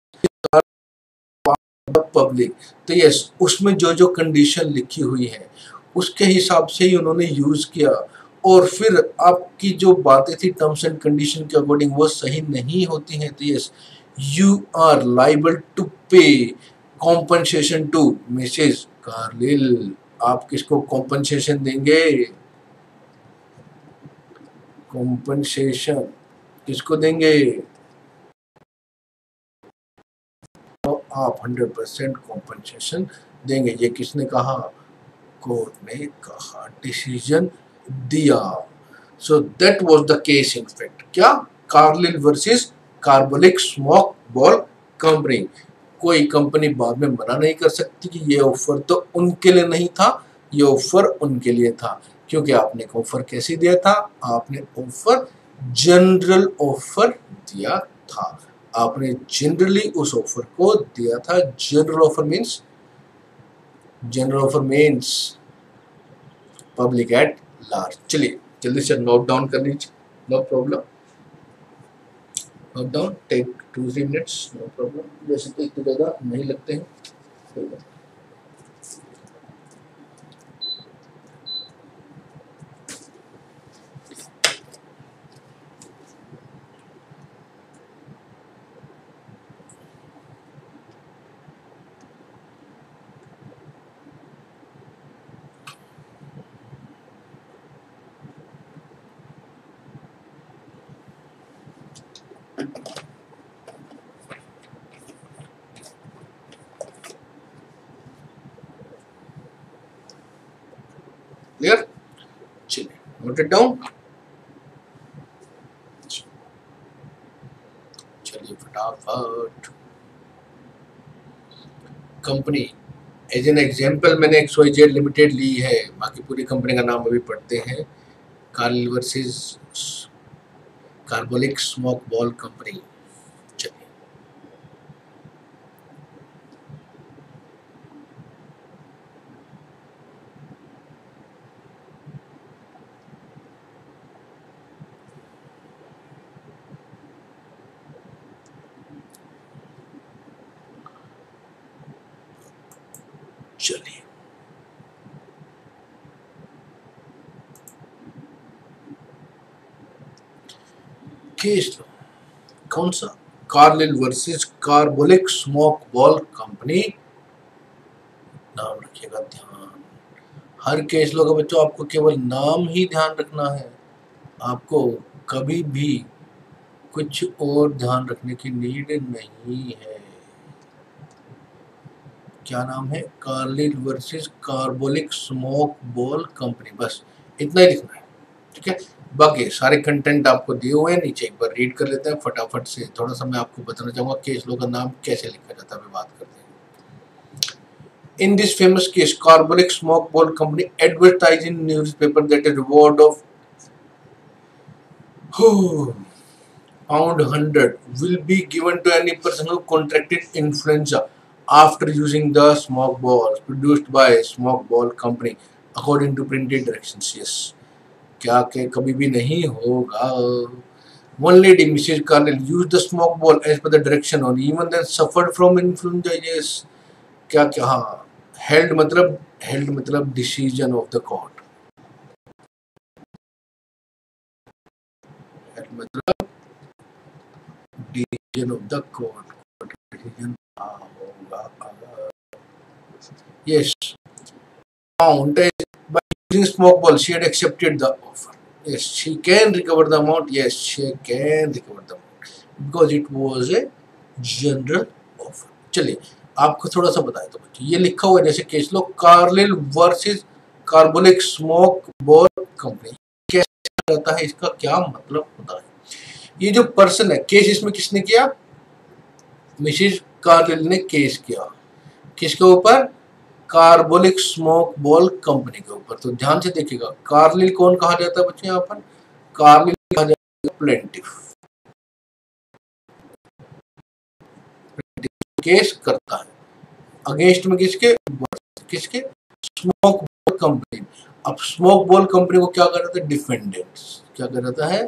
पब्लिक, तो यस उसमें जो जो कंडीशन लिखी हुई है उसके हिसाब से ही उन्होंने यूज किया, और फिर आपकी जो बातें थी टर्म्स एंड कंडीशन के अकॉर्डिंग वो सही नहीं होती हैं, तो yes you are liable to pay compensation to Mrs Carlin. आप किसको कॉम्पनसेशन देंगे, कॉम्पनसेशन किसको देंगे, तो आप हंड्रेड परसेंट कॉम्पनसेशन देंगे। ये किसने कहा, कोर्ट ने कहा, डिसीजन दिया। So that was the case in fact, क्या, Carlin versus carbolic smoke ball company. कोई कंपनी बाद में मना नहीं कर सकती कि ये ऑफर तो उनके लिए नहीं था, ये ऑफर उनके लिए था, क्योंकि आपने ऑफर कैसे दिया था, आपने ऑफर जनरल ऑफर दिया था, आपने जनरली उस ऑफर को दिया था। General offer means, general offer means public at large. चलिए जल्दी से नोट डाउन कर लीजिए, no problem, note down, take two three minutes, no problem, वैसे तो इतनी ज़्यादा नहीं लगते हैं। क्लियर, चलिए नोट इट डाउन। चलिए फटाफट, कंपनी एज एन एग्जाम्पल मैंने एक्स वाई जेड लिमिटेड ली है, बाकी पूरी कंपनी का नाम अभी पढ़ते हैं। Carlin versus carbolic smoke ball company. चलिए चलिए केस लो, कौन सा, Carlin versus carbolic smoke ball company, नाम रखिएगा ध्यान, हर केस लो का बच्चों आपको केवल नाम ही ध्यान रखना है, आपको कभी भी कुछ और ध्यान रखने की नीड नहीं है। क्या नाम है? Carlill versus carbolic smoke ball company, बस इतना ही लिखना है, ठीक है। बाकी सारे कंटेंट आपको दिए हुए हैं नीचे, एक बार रीड कर लेते हैं फटाफट से। थोड़ा सा मैं आपको बताना चाहूँगा केस लो का नाम कैसे लिखा जाता है, बात करते हैं। In this famous case, Carbolic Smoke Ball Company advertised in newspaper that a reward of pound hundred will be given to any person who contracted influenza after using the smoke balls produced by Smoke Ball Company according to printed directions. Yes, क्या के कभी भी नहीं होगा। One lady, Missus Carnell, used the smoke ball as per the direction and even then suffered from influenza. Yes, क्या क्या हाँ, held मतलब held मतलब decision of the court, held मतलब decision of the court, court decision क्या होगा अगर yes amount by using smoke ball she had accepted the offer. Yes, she can recover the amount. Yes, she can recover the amount because it was a general offer. चलिए आपको थोड़ा सा बताया तो बच्चों, ये लिखा हुआ है जैसे case law Carlill versus carbolic smoke ball company, कैसे रहता है, इसका क्या मतलब होता है। ये जो पर्सन है, केस इसमें किसने किया? मिसेस कार्लिल ने केस किया, किसके ऊपर? कार्बोलिक स्मोक बॉल कंपनी के ऊपर। तो ध्यान से देखिएगा, कार्लिल कौन कहा जाता है बच्चों? यहाँ पर कार्लिल कहा जाता है प्लेंटिफ, केस करता है अगेंस्ट में किसके? किसके? Smoke ball company. अब स्मोक बॉल कंपनी को क्या कर रहा था? डिफेंडेंट्स। क्या कर रहा है?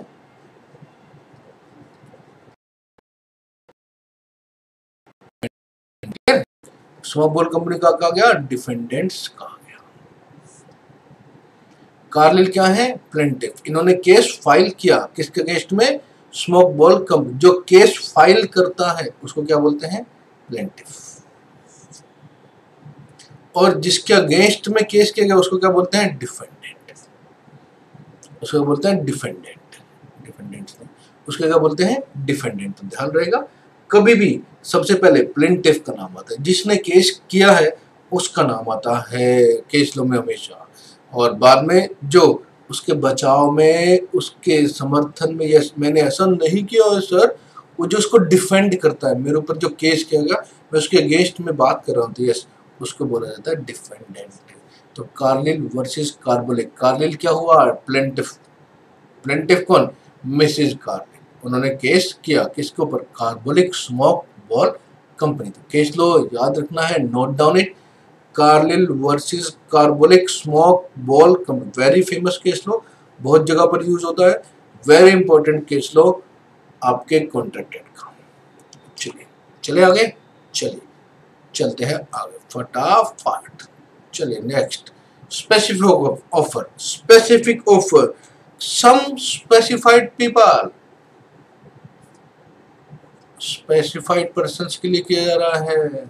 स्मोक बॉल कंपनी का कहा गया? डिफेंडेंट्स कहा गया। कार्लिल क्या है? प्लेंटिफ। इन्होंने केस फाइल किया किसके अगेंस्ट में? Smoke ball company. जो केस फाइल करता है उसको क्या बोलते हैं? प्लेंटिफ। और जिसके अगेंस्ट में केस किया गया उसको क्या बोलते हैं? डिफेंडेंट। उसको बोलते हैं डिफेंडेंट। डिफेंडेंट उसके क्या बोलते हैं? डिफेंडेंट। तो ध्यान रहेगा, कभी भी सबसे पहले प्लेंटिफ का नाम आता है, जिसने केस किया है उसका नाम आता है केस लो में हमेशा, और बाद में जो उसके बचाव में, उसके समर्थन में, यस मैंने ऐसा नहीं किया है सर, वो जो उसको डिफेंड करता है, मेरे ऊपर जो केस किया गया मैं उसके अगेंस्ट में बात कर रहा हूँ, तो यस उसको बोला जाता है डिफेंडेंट। तो कार्लिल वर्सेस कार्बोलिक, कार्लिल क्या हुआ? प्लेंटिफ। प्लेंटिफ कौन? Mrs Carlill. उन्होंने केस किया किसके ऊपर? Carbolic smoke ball company. तो केस लो याद रखना है, note down it, Carlill versus carbolic smoke ball company. Very famous case law, बहुत जगह पर यूज होता है, वेरी इंपॉर्टेंट केस लो आपके कॉन्ट्रैक्टेड का। चलिए चले आगे, चलिए चलते हैं आगे फटाफट। चलिए next, specific offer. Specific offer, some specified people, specified persons के लिए किया जा रहा है।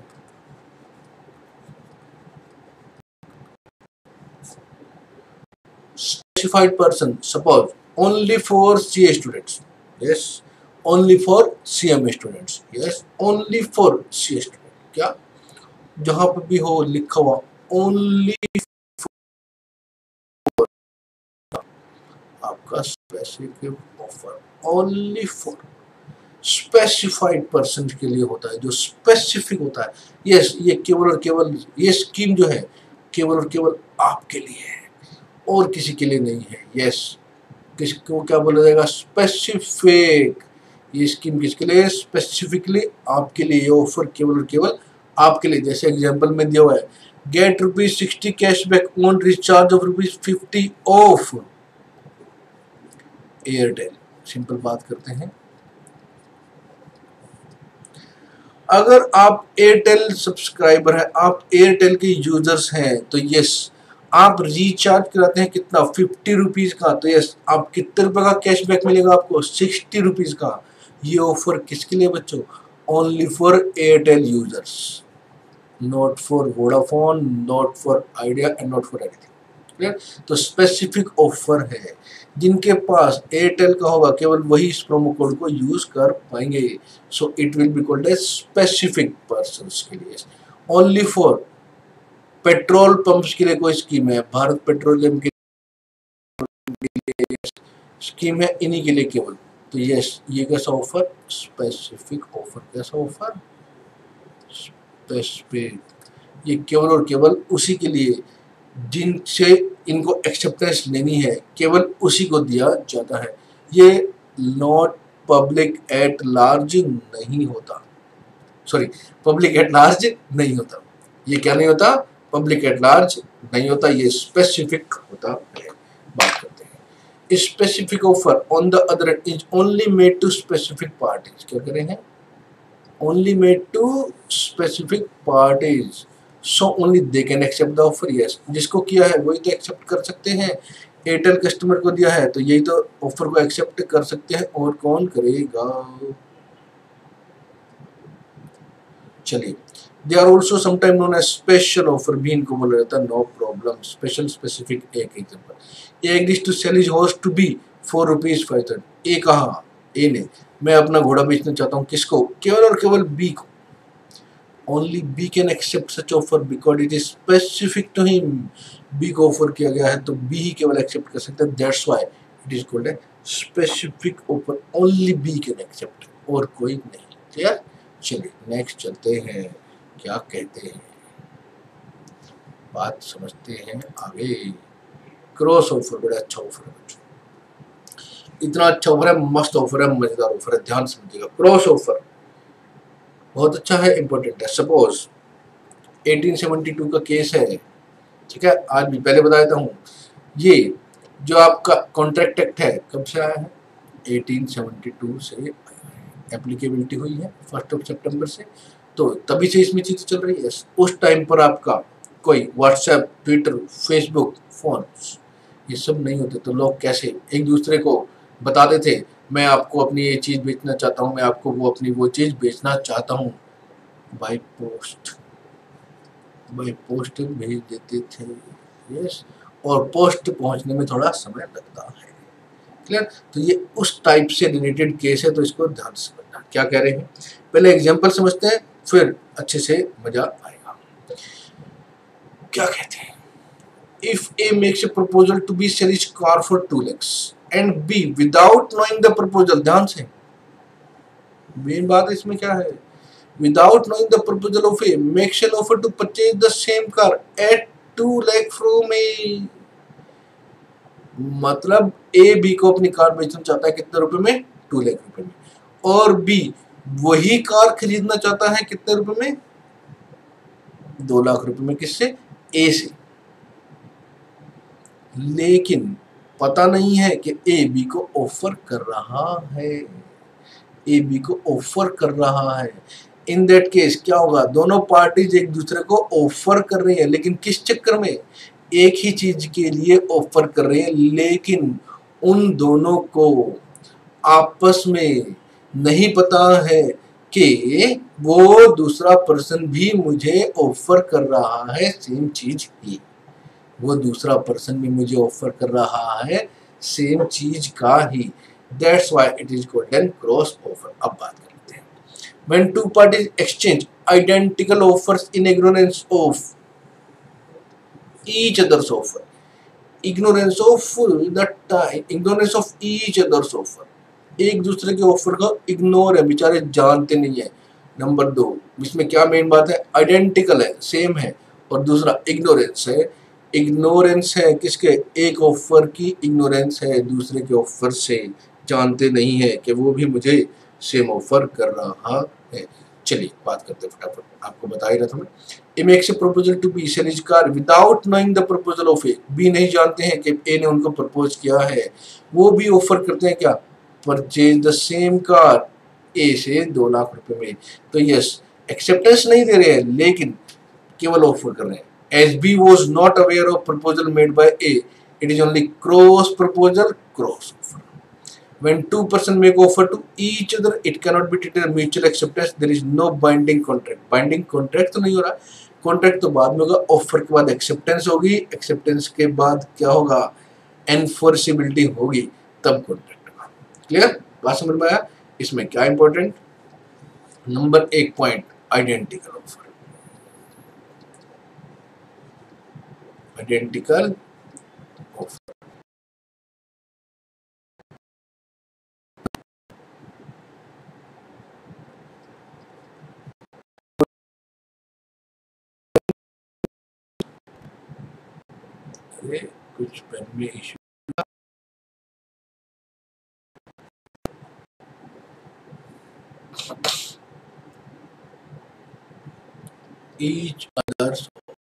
Specified person, suppose only for C A students. Yes, only for C M A students. Yes, only for C A student. क्या जहां पर भी हो लिखा हुआ only for आपका specific offer, only for specified person के लिए होता है, जो स्पेसिफिक होता है। यस, ये केवल और केवल ये स्कीम जो है केवल और केवल आपके लिए है और किसी के लिए नहीं है। यस, किसको क्या बोला जाएगा? स्पेसिफिक। ये स्कीम किसके लिए? स्पेसिफिकली आपके लिए, ये ऑफर केवल और केवल आपके लिए। जैसे एग्जांपल में दिया हुआ है, get rupees sixty cashback on recharge of rupees fifty of Airtel. Simple बात करते हैं, अगर आप एयरटेल सब्सक्राइबर है, आप एयरटेल के यूजर्स हैं, तो यस आप रिचार्ज कराते हैं कितना? फिफ्टी रुपीज का, तो यस आप कितने रुपए का कैशबैक मिलेगा आपको? सिक्सटी रुपीज का। ये ऑफर किसके लिए बच्चों? Only for Airtel users, not for Vodafone, not for Idea and not for anything. Clear. तो स्पेसिफिक ऑफर है, जिनके पास एयरटेल का होगा केवल वही इस प्रोमो कोड को यूज कर पाएंगे। So it will be called a specific person के लिए। ओनली फॉर पेट्रोल पंप्स के लिए कोई स्कीम है, भारत पेट्रोलियम की स्कीम है, इन्हीं के लिए केवल। तो यस, ये कैसा ऑफर, स्पेसिफिक ऑफर। कैसा ऑफर, स्पेसिफिक। ये केवल और केवल उसी के लिए जिनसे इनको एक्सेप्टेंस लेनी है, केवल उसी को दिया जाता है। ये नॉट पब्लिक एट लार्ज नहीं होता, सॉरी पब्लिक एट लार्ज नहीं होता। ये क्या नहीं होता, पब्लिक एट लार्ज नहीं होता, ये स्पेसिफिक होता है। बात करते हैं specific offer on the other is only made to specific parties. क्या करें हैं, only made to specific parties, so only they can accept the offer. Yes, जिसको किया है वही तो एक्सेप्ट कर सकते हैं। एयरटेल कस्टमर को दिया है तो यही तो ऑफर को एक्सेप्ट कर सकते हैं, और कौन करेगा। चलिए, they are also sometime known as special offer, भी इनको बोला जाता है। No problem. स्पेशल स्पेसिफिक एक example, A agrees to sell his horse to B for rupees five thirty. A कहा, ए ने, मैं अपना घोड़ा बेचना चाहता हूँ, किसको, केवल और केवल बी को। Only B can accept such offer because it is specific to him. B को ऑफर किया गया है तो बी ही केवल एक्सेप्ट कर सकता है, that's why it is called a specific offer. Only B can accept, और कोई नहीं। क्लियर। चलिए नेक्स्ट चलते हैं, क्या कहते हैं, बात समझते हैं आगे। क्रॉस ऑफर बड़ा अच्छा ऑफर है बच्चों, इतना अच्छा ऑफर है, मस्त ऑफर है, मजेदार ऑफर है, ध्यान समझिएगा। क्रॉस ऑफर बहुत अच्छा है, इंपॉर्टेंट है। सपोज अठारह सौ बहत्तर का केस है, ठीक है, आज भी पहले बताया था हूँ। ये जो आपका कॉन्ट्रैक्ट एक्ट है कब से आया है, अठारह सौ बहत्तर से एप्लीकेबिलिटी हुई है फर्स्ट ऑफ सितंबर से, तो तभी से इसमें चीजें चल रही है। उस टाइम पर आपका कोई व्हाट्सएप, ट्विटर, फेसबुक, फोन, ये सब नहीं होते, तो लोग कैसे एक दूसरे को बताते थे, मैं आपको अपनी ये चीज़ बेचना चाहता हूँ, मैं आपको वो अपनी वो चीज़ बेचना चाहता हूँ, बाय पोस्ट, बाय पोस्ट भेज देते थे। यस, और पोस्ट पहुँचने में थोड़ा समय लगता है। क्लियर। तो ये उस टाइप से रिलेटेड केस है, तो इसको ध्यान से समझना क्या कह रहे हैं। पहले एग्जाम्पल समझते हैं, फिर अच्छे से मजा आएगा। क्या कहते हैं, if A makes a proposal to B sell his car for two lakhs and B without knowing the proposal, ध्यान से मेन बात इसमें क्या है, without knowing the proposal of A makes an offer to purchase the same car at two lakh from A. मतलब A B को अपनी कार बेचना चाहता है कितने रुपए में, टू लाख रुपए में, और बी वही कार खरीदना चाहता है कितने रुपए में, दो लाख रुपए में। किससे, ए से। लेकिन पता नहीं है कि ए बी को ऑफर कर रहा है, ए बी को ऑफर कर रहा है। इन दैट केस क्या होगा, दोनों पार्टीज एक दूसरे को ऑफर कर रही है, लेकिन किस चक्कर में, एक ही चीज के लिए ऑफर कर रहे हैं, लेकिन उन दोनों को आपस में नहीं पता है कि वो दूसरा पर्सन भी मुझे ऑफर कर रहा है सेम चीज ही, वो दूसरा पर्सन भी मुझे ऑफर कर रहा है सेम चीज का ही। That's why it is called an cross offer. अब बात करते हैं, when two parties exchange identical offers in ignorance of each other's offer, ignorance of the time, ignorance of each other's offer, एक दूसरे के ऑफर का इग्नोर है, बेचारे जानते नहीं है। नंबर दो, इसमें क्या मेन बात है, आइडेंटिकल है, सेम है, और दूसरा इग्नोरेंस है। इग्नोरेंस है किसके, एक ऑफर की इग्नोरेंस है दूसरे के ऑफर से, जानते नहीं है कि वो भी मुझे सेम ऑफर कर रहा है। चलिए बात करते हैं फटाफट, आपको बता ही रहा था मैं। A makes a proposal to B sell his car without knowing the proposal of A, B नहीं जानते हैं कि ए ने उनको प्रपोज किया है, वो भी ऑफर करते हैं क्या, purchase the same car A से दो लाख रुपए में। तो यस, एक्सेप्टेंस नहीं दे रहे हैं, लेकिन केवल ऑफर कर रहे हैं। As B was not aware of proposal made by A, it is only cross proposal, cross offer. When two person make offer to each other, it cannot be treated as mutual acceptance. There is no binding contract. Binding contract तो नहीं हो रहा, contract तो बाद में होगा, offer के बाद एक्सेप्टेंस होगी, एक्सेप्टेंस के बाद क्या होगा, एनफोर्सिबिलिटी होगी, तब कॉन्ट्रैक्ट होगा। क्लियर, बात समझ में आया। इसमें क्या इंपॉर्टेंट, नंबर एक point, identical offer. Identical offer कुछ पेन में इशू, each others,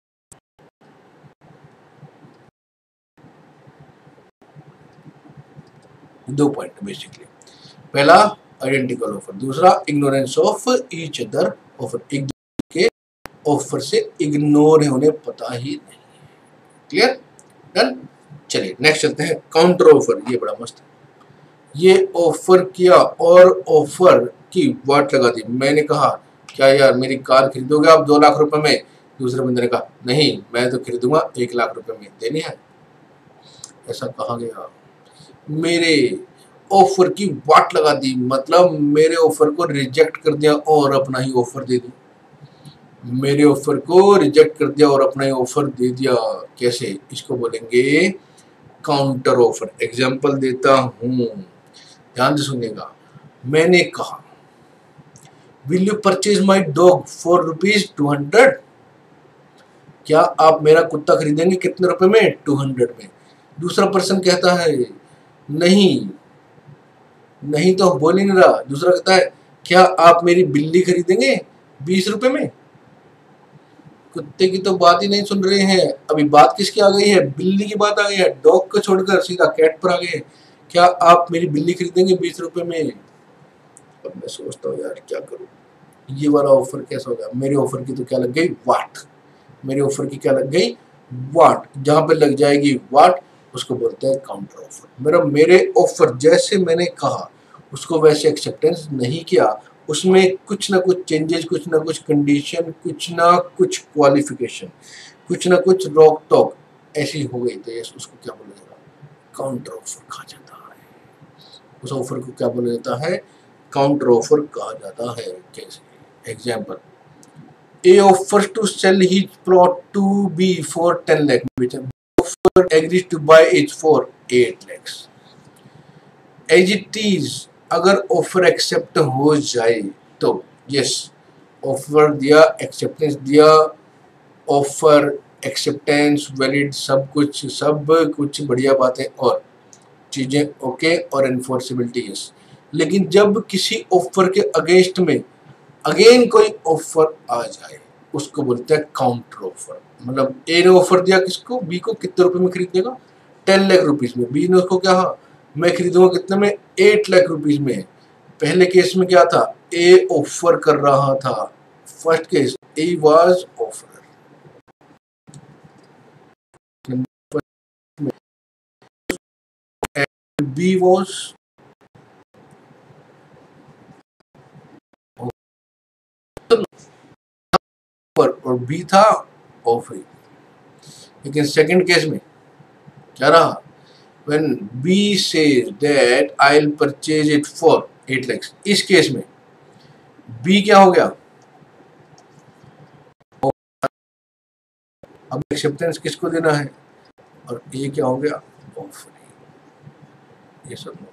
दो पॉइंट बेसिकली, पहला आइडेंटिकल ऑफर, दूसरा ignorance of each other offer, एक दूसरे के ऑफर से इग्नोर होने पता ही नहीं। Clear, done. चलिए नेक्स्ट चलते हैं, काउंटर ऑफर। ये बड़ा मस्त है, ये ऑफर किया और ऑफर की वाट लगा दी। मैंने कहा क्या यार मेरी कार खरीदोगे आप दो लाख रुपए में, दूसरे बंदे ने कहा नहीं मैं तो खरीदूंगा एक लाख रुपए में, देनी है, ऐसा कहा गया। मेरे ऑफर की वाट लगा दी, मतलब मेरे ऑफर को रिजेक्ट कर दिया और अपना ही ऑफर दे दिया। मेरे ऑफर को रिजेक्ट कर दिया और अपना ही ऑफर दे दिया, कैसे, इसको बोलेंगे काउंटर ऑफर। एग्जाम्पल देता हूं, ध्यान से सुनिएगा। मैंने कहा will you purchase my dog for rupees two hundred, क्या आप मेरा कुत्ता खरीदेंगे कितने रुपए में, टू हंड्रेड में। दूसरा पर्सन कहता है नहीं, नहीं तो बोल ही नहीं रहा। दूसरा कहता है क्या आप मेरी बिल्ली खरीदेंगे बीस रुपए में। कुत्ते की तो बात ही नहीं सुन रहे हैं, अभी बात किसकी आ गई है, बिल्ली की बात आ गई है। डॉग को छोड़कर सीधा कैट पर आ गए, क्या आप मेरी बिल्ली खरीदेंगे बीस रुपए में। अब मैं सोचता हूँ यार क्या करूँ, ये वाला ऑफर कैसा होगा। मेरे ऑफर की तो क्या लग गई, वाट। मेरे ऑफर की क्या लग गई, वाट। जहां पे लग जाएगी वाट उसको बोलते हैं काउंटर ऑफर। मेरा मेरे ऑफर जैसे मैंने कहा उसको वैसे एक्सेप्टेंस नहीं किया, उसमें कुछ ना कुछ चेंजेस, कुछ ना कुछ कंडीशन, कुछ ना कुछ क्वालिफिकेशन, कुछ ना कुछ रोक टोक ऐसी हो गई, तो यस उसको क्या बोला जाता है, काउंटर ऑफर कहा जाता है। उस ऑफर को क्या बोला जाता है, काउंटर ऑफर कहा जाता है। कैसे, example, A offers to sell his plot to B for ten lakh, which offer agrees to buy it for eight lakhs. As it is, अगर ऑफर एक्सेप्ट हो जाए तो यस, ऑफर दिया, एक्सेप्टेंस दिया, ऑफर एक्सेप्टेंस वैलिड, सब कुछ सब कुछ बढ़िया बातें और चीजें ओके, और एनफोर्सिबिलिटी यस। लेकिन जब किसी ऑफर के अगेंस्ट में अगेन कोई ऑफर आ जाए उसको बोलते हैं काउंटर ऑफर। मतलब ए ने ऑफर दिया किसको, बी को, कितने रुपए में खरीदेगा, टेन लाख रुपीज में। बी ने उसको क्या कहा, मैं खरीदूंगा कितने में, एट लाख रुपीज में। पहले केस में क्या था, ए ऑफर कर रहा था, first case A was offer, B was और बी था ऑफर। लेकिन सेकंड केस में क्या रहा, when B says that I'll purchase it for eight lakhs, इस केस में B क्या हो गया, अब एक्सेप्टेंस किसको देना है, और A क्या हो गया, ऑफर। ये सब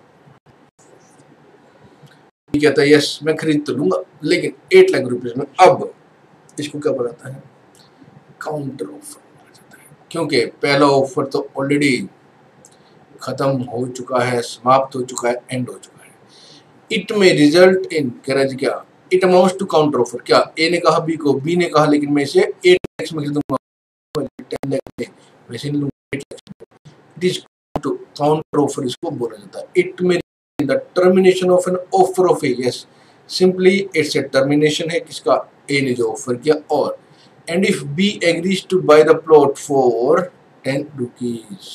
B कहता है यस मैं खरीद तो लूंगा लेकिन एट लाख रुपीज में। अब इसको क्या बनाता है, काउंटर ऑफर, क्योंकि पहला ऑफर तो ऑलरेडी खत्म हो चुका है, समाप्त हो चुका है, एंड हो चुका है। इट में रिजल्ट इन, कह रहा है क्या, it amounts to counter offer. क्या ए ने कहा बी को, बी ने कहा लेकिन मैं इसे एट लाख में खरीदूंगा, टेन लाख में वैसे नहीं लूंगा, eight lakh. It is to counter offer, इसको बोला जाता है। It means the termination of an offer of A, yes simply it's a termination है किसका, ए ने जो ऑफर किया। और and if B agrees to buy the plot for ten rupees,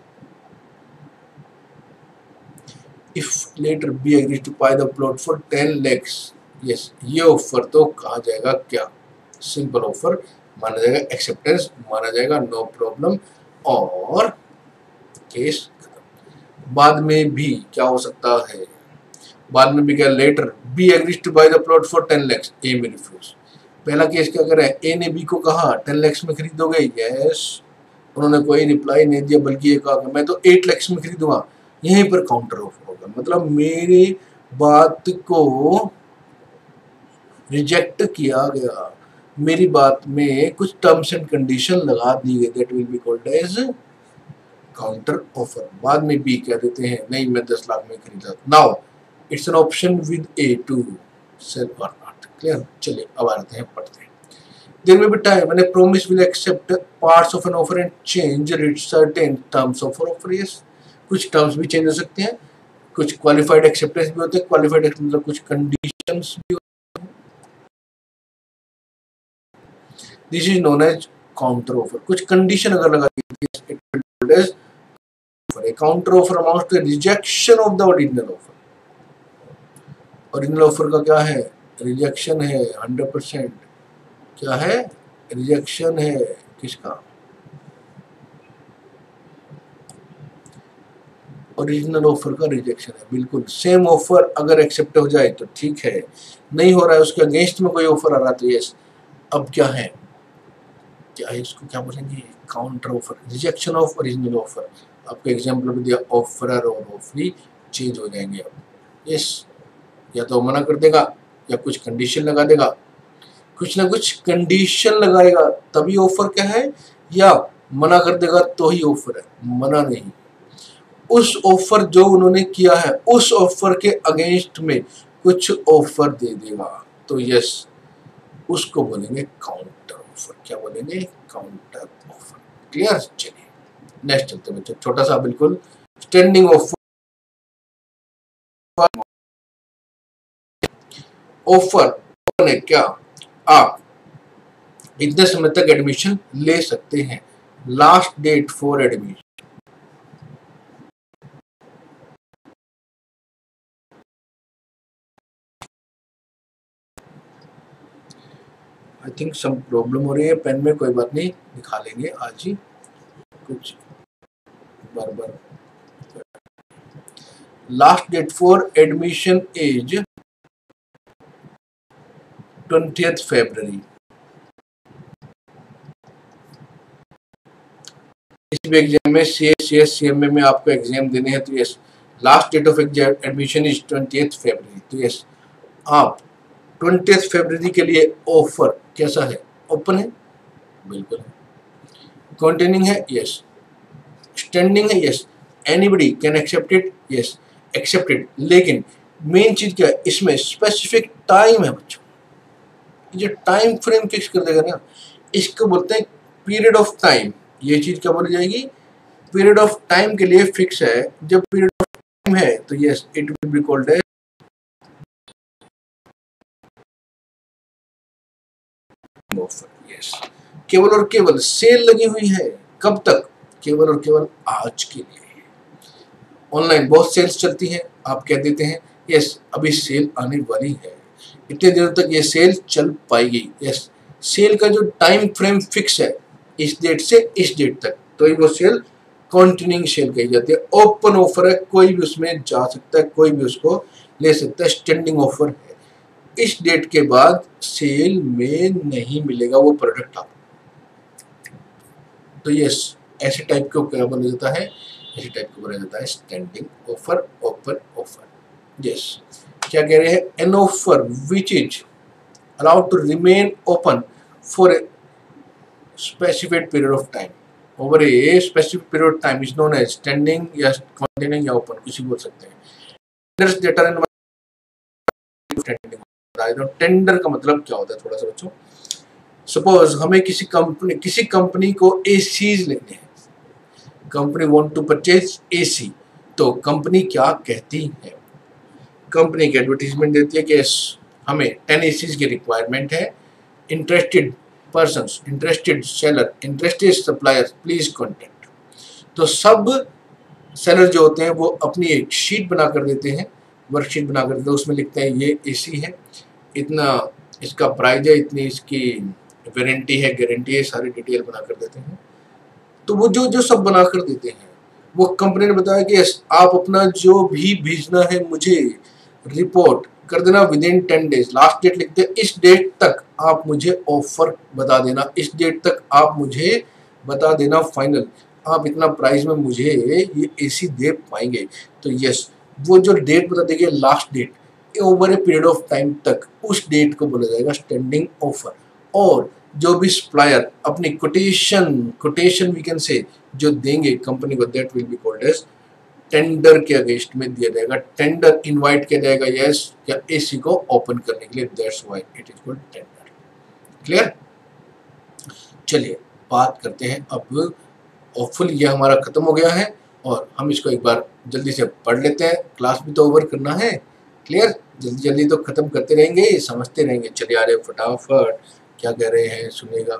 if later B agrees to buy the plot for ten lakhs, yes ये offer तो कहा जाएगा क्या, सिंपल ऑफर माना जाएगा एक्सेप्टेंस, माना जाएगा नो प्रॉब्लम और केस खत्म। बाद में भी क्या हो सकता है, बाद में भी क्या, later B agrees to buy the plot for ten lakhs, A में रिफ्यूज। पहला केस क्या करे, ए ने बी को कहा टेन लैक्स में खरीदोगे, यस, उन्होंने कोई रिप्लाई नहीं दिया बल्कि ये कहा मैं तो एट लैक्स में खरीदूंगा, यहीं पर काउंटर ऑफर होगा। मतलब मेरी बात को रिजेक्ट किया गया, मेरी बात में कुछ टर्म्स एंड कंडीशन लगा दी गई, that will be called as counter offer. बाद में बी कह देते हैं नहीं मैं दस लाख में खरीदा। Now it's an option with A to sell or not. Clear? चलिए अब आते हैं, पढ़ते हैं। There may be time when a promise will accept parts of an offer and change certain terms of offer. Yes, कुछ terms भी change हो सकते हैं, कुछ qualified acceptance भी होते हैं, qualified मतलब कुछ conditions भी होते हैं। This is known as counter offer. कुछ condition अगर लगा दी है, a counter offer amounts to a rejection of the original offer. Original offer का क्या है, rejection है हंड्रेड परसेंट। क्या है, रिजेक्शन है, किसका, ओरिजिनल ऑफर का रिजेक्शन है। बिल्कुल सेम ऑफर अगर एक्सेप्ट हो जाए तो ठीक है, नहीं हो रहा है, उसके अगेंस्ट में कोई ऑफर आ रहा तो यस। अब क्या है, क्या है इसको क्या बोलेंगे, counter offer, rejection of original offer. आपको एग्जांपल भी दिया, ऑफरर और ऑफरी चेंज हो जाएंगे। अब यस, या तो मना कर देगा या कुछ कंडीशन लगा देगा, कुछ ना कुछ कंडीशन लगाएगा तभी ऑफर क्या है, या मना कर देगा तो ही ऑफर है, मना नहीं। उस ऑफर जो उन्होंने किया है उस ऑफर के अगेंस्ट में कुछ ऑफर दे देगा तो यस, उसको बोलेंगे काउंटर ऑफर। क्या बोलेंगे, काउंटर ऑफर। क्लियर? चलिए नेक्स्ट चलते बच्चों, छोटा सा बिल्कुल स्टैंडिंग ऑफर। ऑफर ने क्या, आप इतने समय तक एडमिशन ले सकते हैं, last date for admission. I think some problem हो रही है पेन में, कोई बात नहीं, दिखा लेंगे आज ही, कुछ बार बार। Last date for admission is twentieth February. इस भी एग्जाम में C S C S C M A में आपको एग्जाम देने हैं तो yes, last date of admission is twentieth February. तो यस, आप ट्वेंटियथ फरवरी के लिए ऑफर कैसा है, ओपन है, बिल्कुल है। कंटिन्यूइंग है, यस। स्टैंडिंग है, yes. Anybody can accept it, yes, accepted. लेकिन मेन चीज क्या है, इसमें स्पेसिफिक टाइम है बच्चों, जो टाइम फ्रेम फिक्स कर देगा ना, इसको बोलते हैं पीरियड ऑफ टाइम। ये चीज क्या बोली जाएगी, पीरियड ऑफ टाइम के लिए फिक्स है। जब पीरियड ऑफ टाइम है तो yes, it will be called as offer. Yes, केवल और केवल सेल लगी हुई है, कब तक, केवल और केवल आज के लिए। ऑनलाइन बहुत सेल्स चलती हैं, आप कह देते हैं यस अभी सेल आने वाली है, इतने दिनों तक ये सेल चल पाएगी। यस, सेल का जो टाइम फ्रेम फिक्स है, इस डेट से इस डेट तक, तो ये वो सेल कंटिन्यूइंग सेल कही जाती है। ओपन ऑफर है, कोई भी उसमें जा सकता है, कोई भी उसको ले सकता है। स्टैंडिंग ऑफर है, इस डेट के बाद सेल में नहीं मिलेगा वो प्रोडक्ट आपको। तो यस, ऐसे टाइप को क्या बोला जाता है, ऐसे टाइप को बोला जाता है standing offer, open offer. Yes, क्या कह रहे हैं, an offer which is allowed to remain open for a specific period of time over a specific period of time is known as standing या कंटिन्यूइंग या ओपन, किसी बोल सकते हैं। Tenders that are in standing. Tender का मतलब क्या होता है थोड़ा सा बच्चों, सपोज हमें किसी कंपनी किसी कंपनी को एसीज लेने हैं, company want to purchase AC, तो कंपनी क्या कहती है, कंपनी की एडवर्टीजमेंट देती है कि हमें टेन एसीज की रिक्वायरमेंट है, interested persons, interested seller, interested suppliers please contact. तो सब सेलर जो होते हैं वो अपनी एक शीट बना कर देते हैं, वर्कशीट बना कर देते हैं, उसमें लिखते हैं ये एसी है, इतना इसका प्राइस है, इतनी इसकी वारंटी है, गारंटी है, सारी डिटेल बना कर देते हैं। तो वो जो जो सब बना कर देते हैं, वो कंपनी ने बताया कि यस आप अपना जो भी भेजना है मुझे रिपोर्ट कर देना within ten days. Last date लिखते हैं, इस डेट तक आप मुझे ऑफर बता देना, इस डेट तक आप मुझे बता देना फाइनल, आप इतना प्राइस में मुझे ये एसी दे पाएंगे। तो यस वो जो डेट बता देंगे last date, over a period of time तक, उस डेट को बोला जाएगा स्टैंडिंग ऑफर। और जो भी सप्लायर अपनी कोटेशन कोटेशन वी कैन से जो देंगे कंपनी को, that will be called as tender के अगेंस्ट में दिया जाएगा। टेंडर इनवाइट किया जाएगा यस या एसी को ओपन करने के लिए, that's why it is called tender. Clear? चलिए बात करते हैं अब, होपफुली ये हमारा खत्म हो गया है और हम इसको एक बार जल्दी से पढ़ लेते हैं, क्लास भी तो ओवर करना है। क्लियर? जल्दी जल्दी तो खत्म करते रहेंगे, समझते रहेंगे। चलिए आ रहे फटाफट, क्या कह रहे हैं सुनिएगा।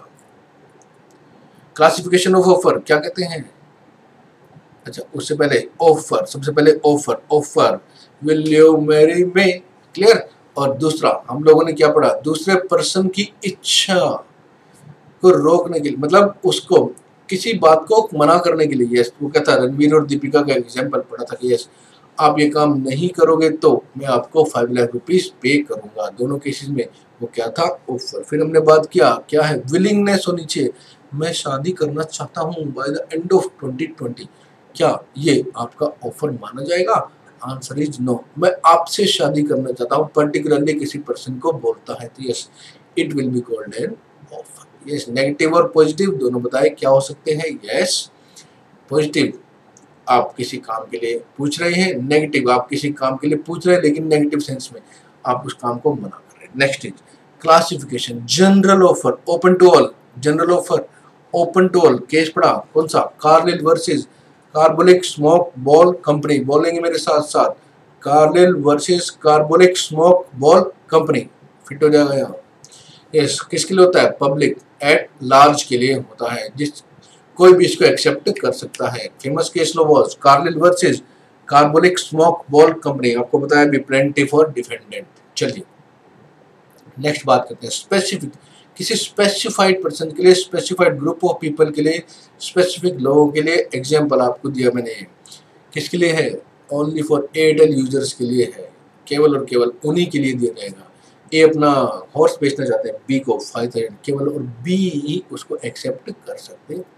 क्लासिफिकेशन ऑफ ऑफर क्या कहते हैं? अच्छा उससे पहले ऑफर, सबसे पहले offer, offer will you marry me. Clear? और दूसरा हम लोगों ने क्या पढ़ा, दूसरे पर्सन की इच्छा को रोकने के लिए, मतलब उसको किसी बात को मना करने के लिए। यस वो कहता है, रणवीर और दीपिका का एग्जाम्पल पढ़ा था कि यस आप ये काम नहीं करोगे तो मैं आपको फाइव लाख रुपीज पे करूंगा। दोनों केसेस में वो क्या था, ऑफर। फिर हमने बात किया क्या है, विलिंगनेस होनी चाहिए, मैं शादी करना चाहता हूँ by the end of twenty twenty, क्या ये आपका ऑफर माना जाएगा? Answer is no. मैं आपसे शादी करना चाहता हूँ, पर्टिकुलरली किसी पर्सन को बोलता है तो yes it will be called an offer. Yes negative और पॉजिटिव दोनों बताए क्या हो सकते हैं। यस पॉजिटिव आप किसी काम के लिए पूछ रहे हैं, नेगेटिव आप किसी काम के लिए पूछ रहे हैं लेकिन नेगेटिव सेंस में आप उस काम को मना कर रहे हैं। Next is classification, general offer, open to all. General offer open to all case पढ़ा कौन सा, Carlill versus carbolic smoke ball Company. बोलेंगे मेरे साथ साथ, Carlill versus carbolic smoke ball Company. Fit हो जाएगा यहाँ। यस किसके लिए होता है, पब्लिक एट लार्ज के लिए होता है, जिस कोई भी इसको एक्सेप्ट कर सकता है। Famous case law was Carlill versus carbolic smoke ball Company, आपको बताया भी प्लेंटी फॉर डिफेंडेंट। चलिए नेक्स्ट बात करते हैं स्पेसिफिक, किसी स्पेसिफाइड पर्सन के लिए, स्पेसिफाइड ग्रुप ऑफ पीपल के लिए, स्पेसिफिक लोगों के लिए। एग्जांपल आपको दिया मैंने, किसके लिए है, ओनली फॉर एयरटेल यूजर्स के लिए है, केवल और केवल उन्हीं के लिए दिया जाएगा। ए अपना हॉर्स बेचना चाहते हैं बी को फाइव थाउजेंड, केवल और बी ही उसको एक्सेप्ट कर सकते हैं।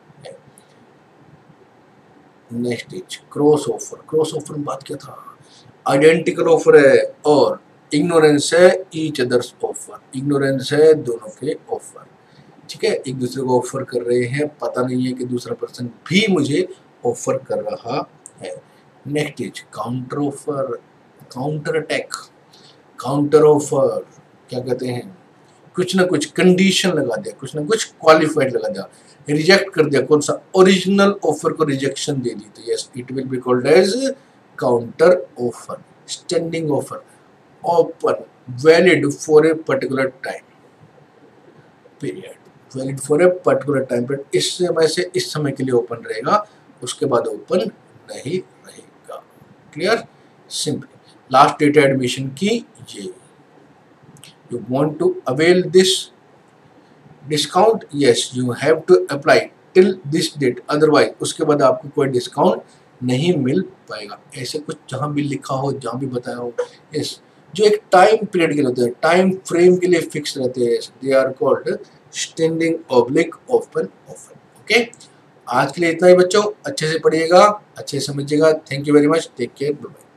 Next is cross offer. Cross offer में बात क्या था, आइडेंटिकल ऑफर है और इग्नोरेंस है ईच अदर्स ऑफर, इग्नोरेंस है दोनों के ऑफर। ठीक है, एक दूसरे को ऑफर कर रहे हैं, पता नहीं है कि दूसरा पर्सन भी मुझे ऑफर कर रहा है। Next is counter offer, counter attack, counter offer क्या कहते हैं, कुछ ना कुछ कंडीशन लगा दिया, कुछ ना कुछ क्वालिफाइड लगा दिया, रिजेक्ट कर दिया, कौन सा, ओरिजिनल ऑफर को रिजेक्शन दे दी, तो yes it will be called as counter offer. Standing offer, open valid for a particular time period, valid for a particular time period, इस समय से इस समय के लिए ओपन रहेगा, उसके बाद ओपन नहीं रहेगा। Clear? Simple. Last date admission की ये, you want to avail this discount, yes you have to apply till this date, otherwise उसके बाद आपको कोई डिस्काउंट नहीं मिल पाएगा। ऐसे कुछ जहाँ भी लिखा हो, जहाँ भी बताया हो, yes जो एक टाइम पीरियड के लिए होते हैं, टाइम फ्रेम के लिए फिक्स रहते हैं, they are called standing oblique open offer. Okay, आज के लिए इतना ही बच्चों, अच्छे से पढ़िएगा, अच्छे से समझिएगा। Thank you very much, take care, bye bye.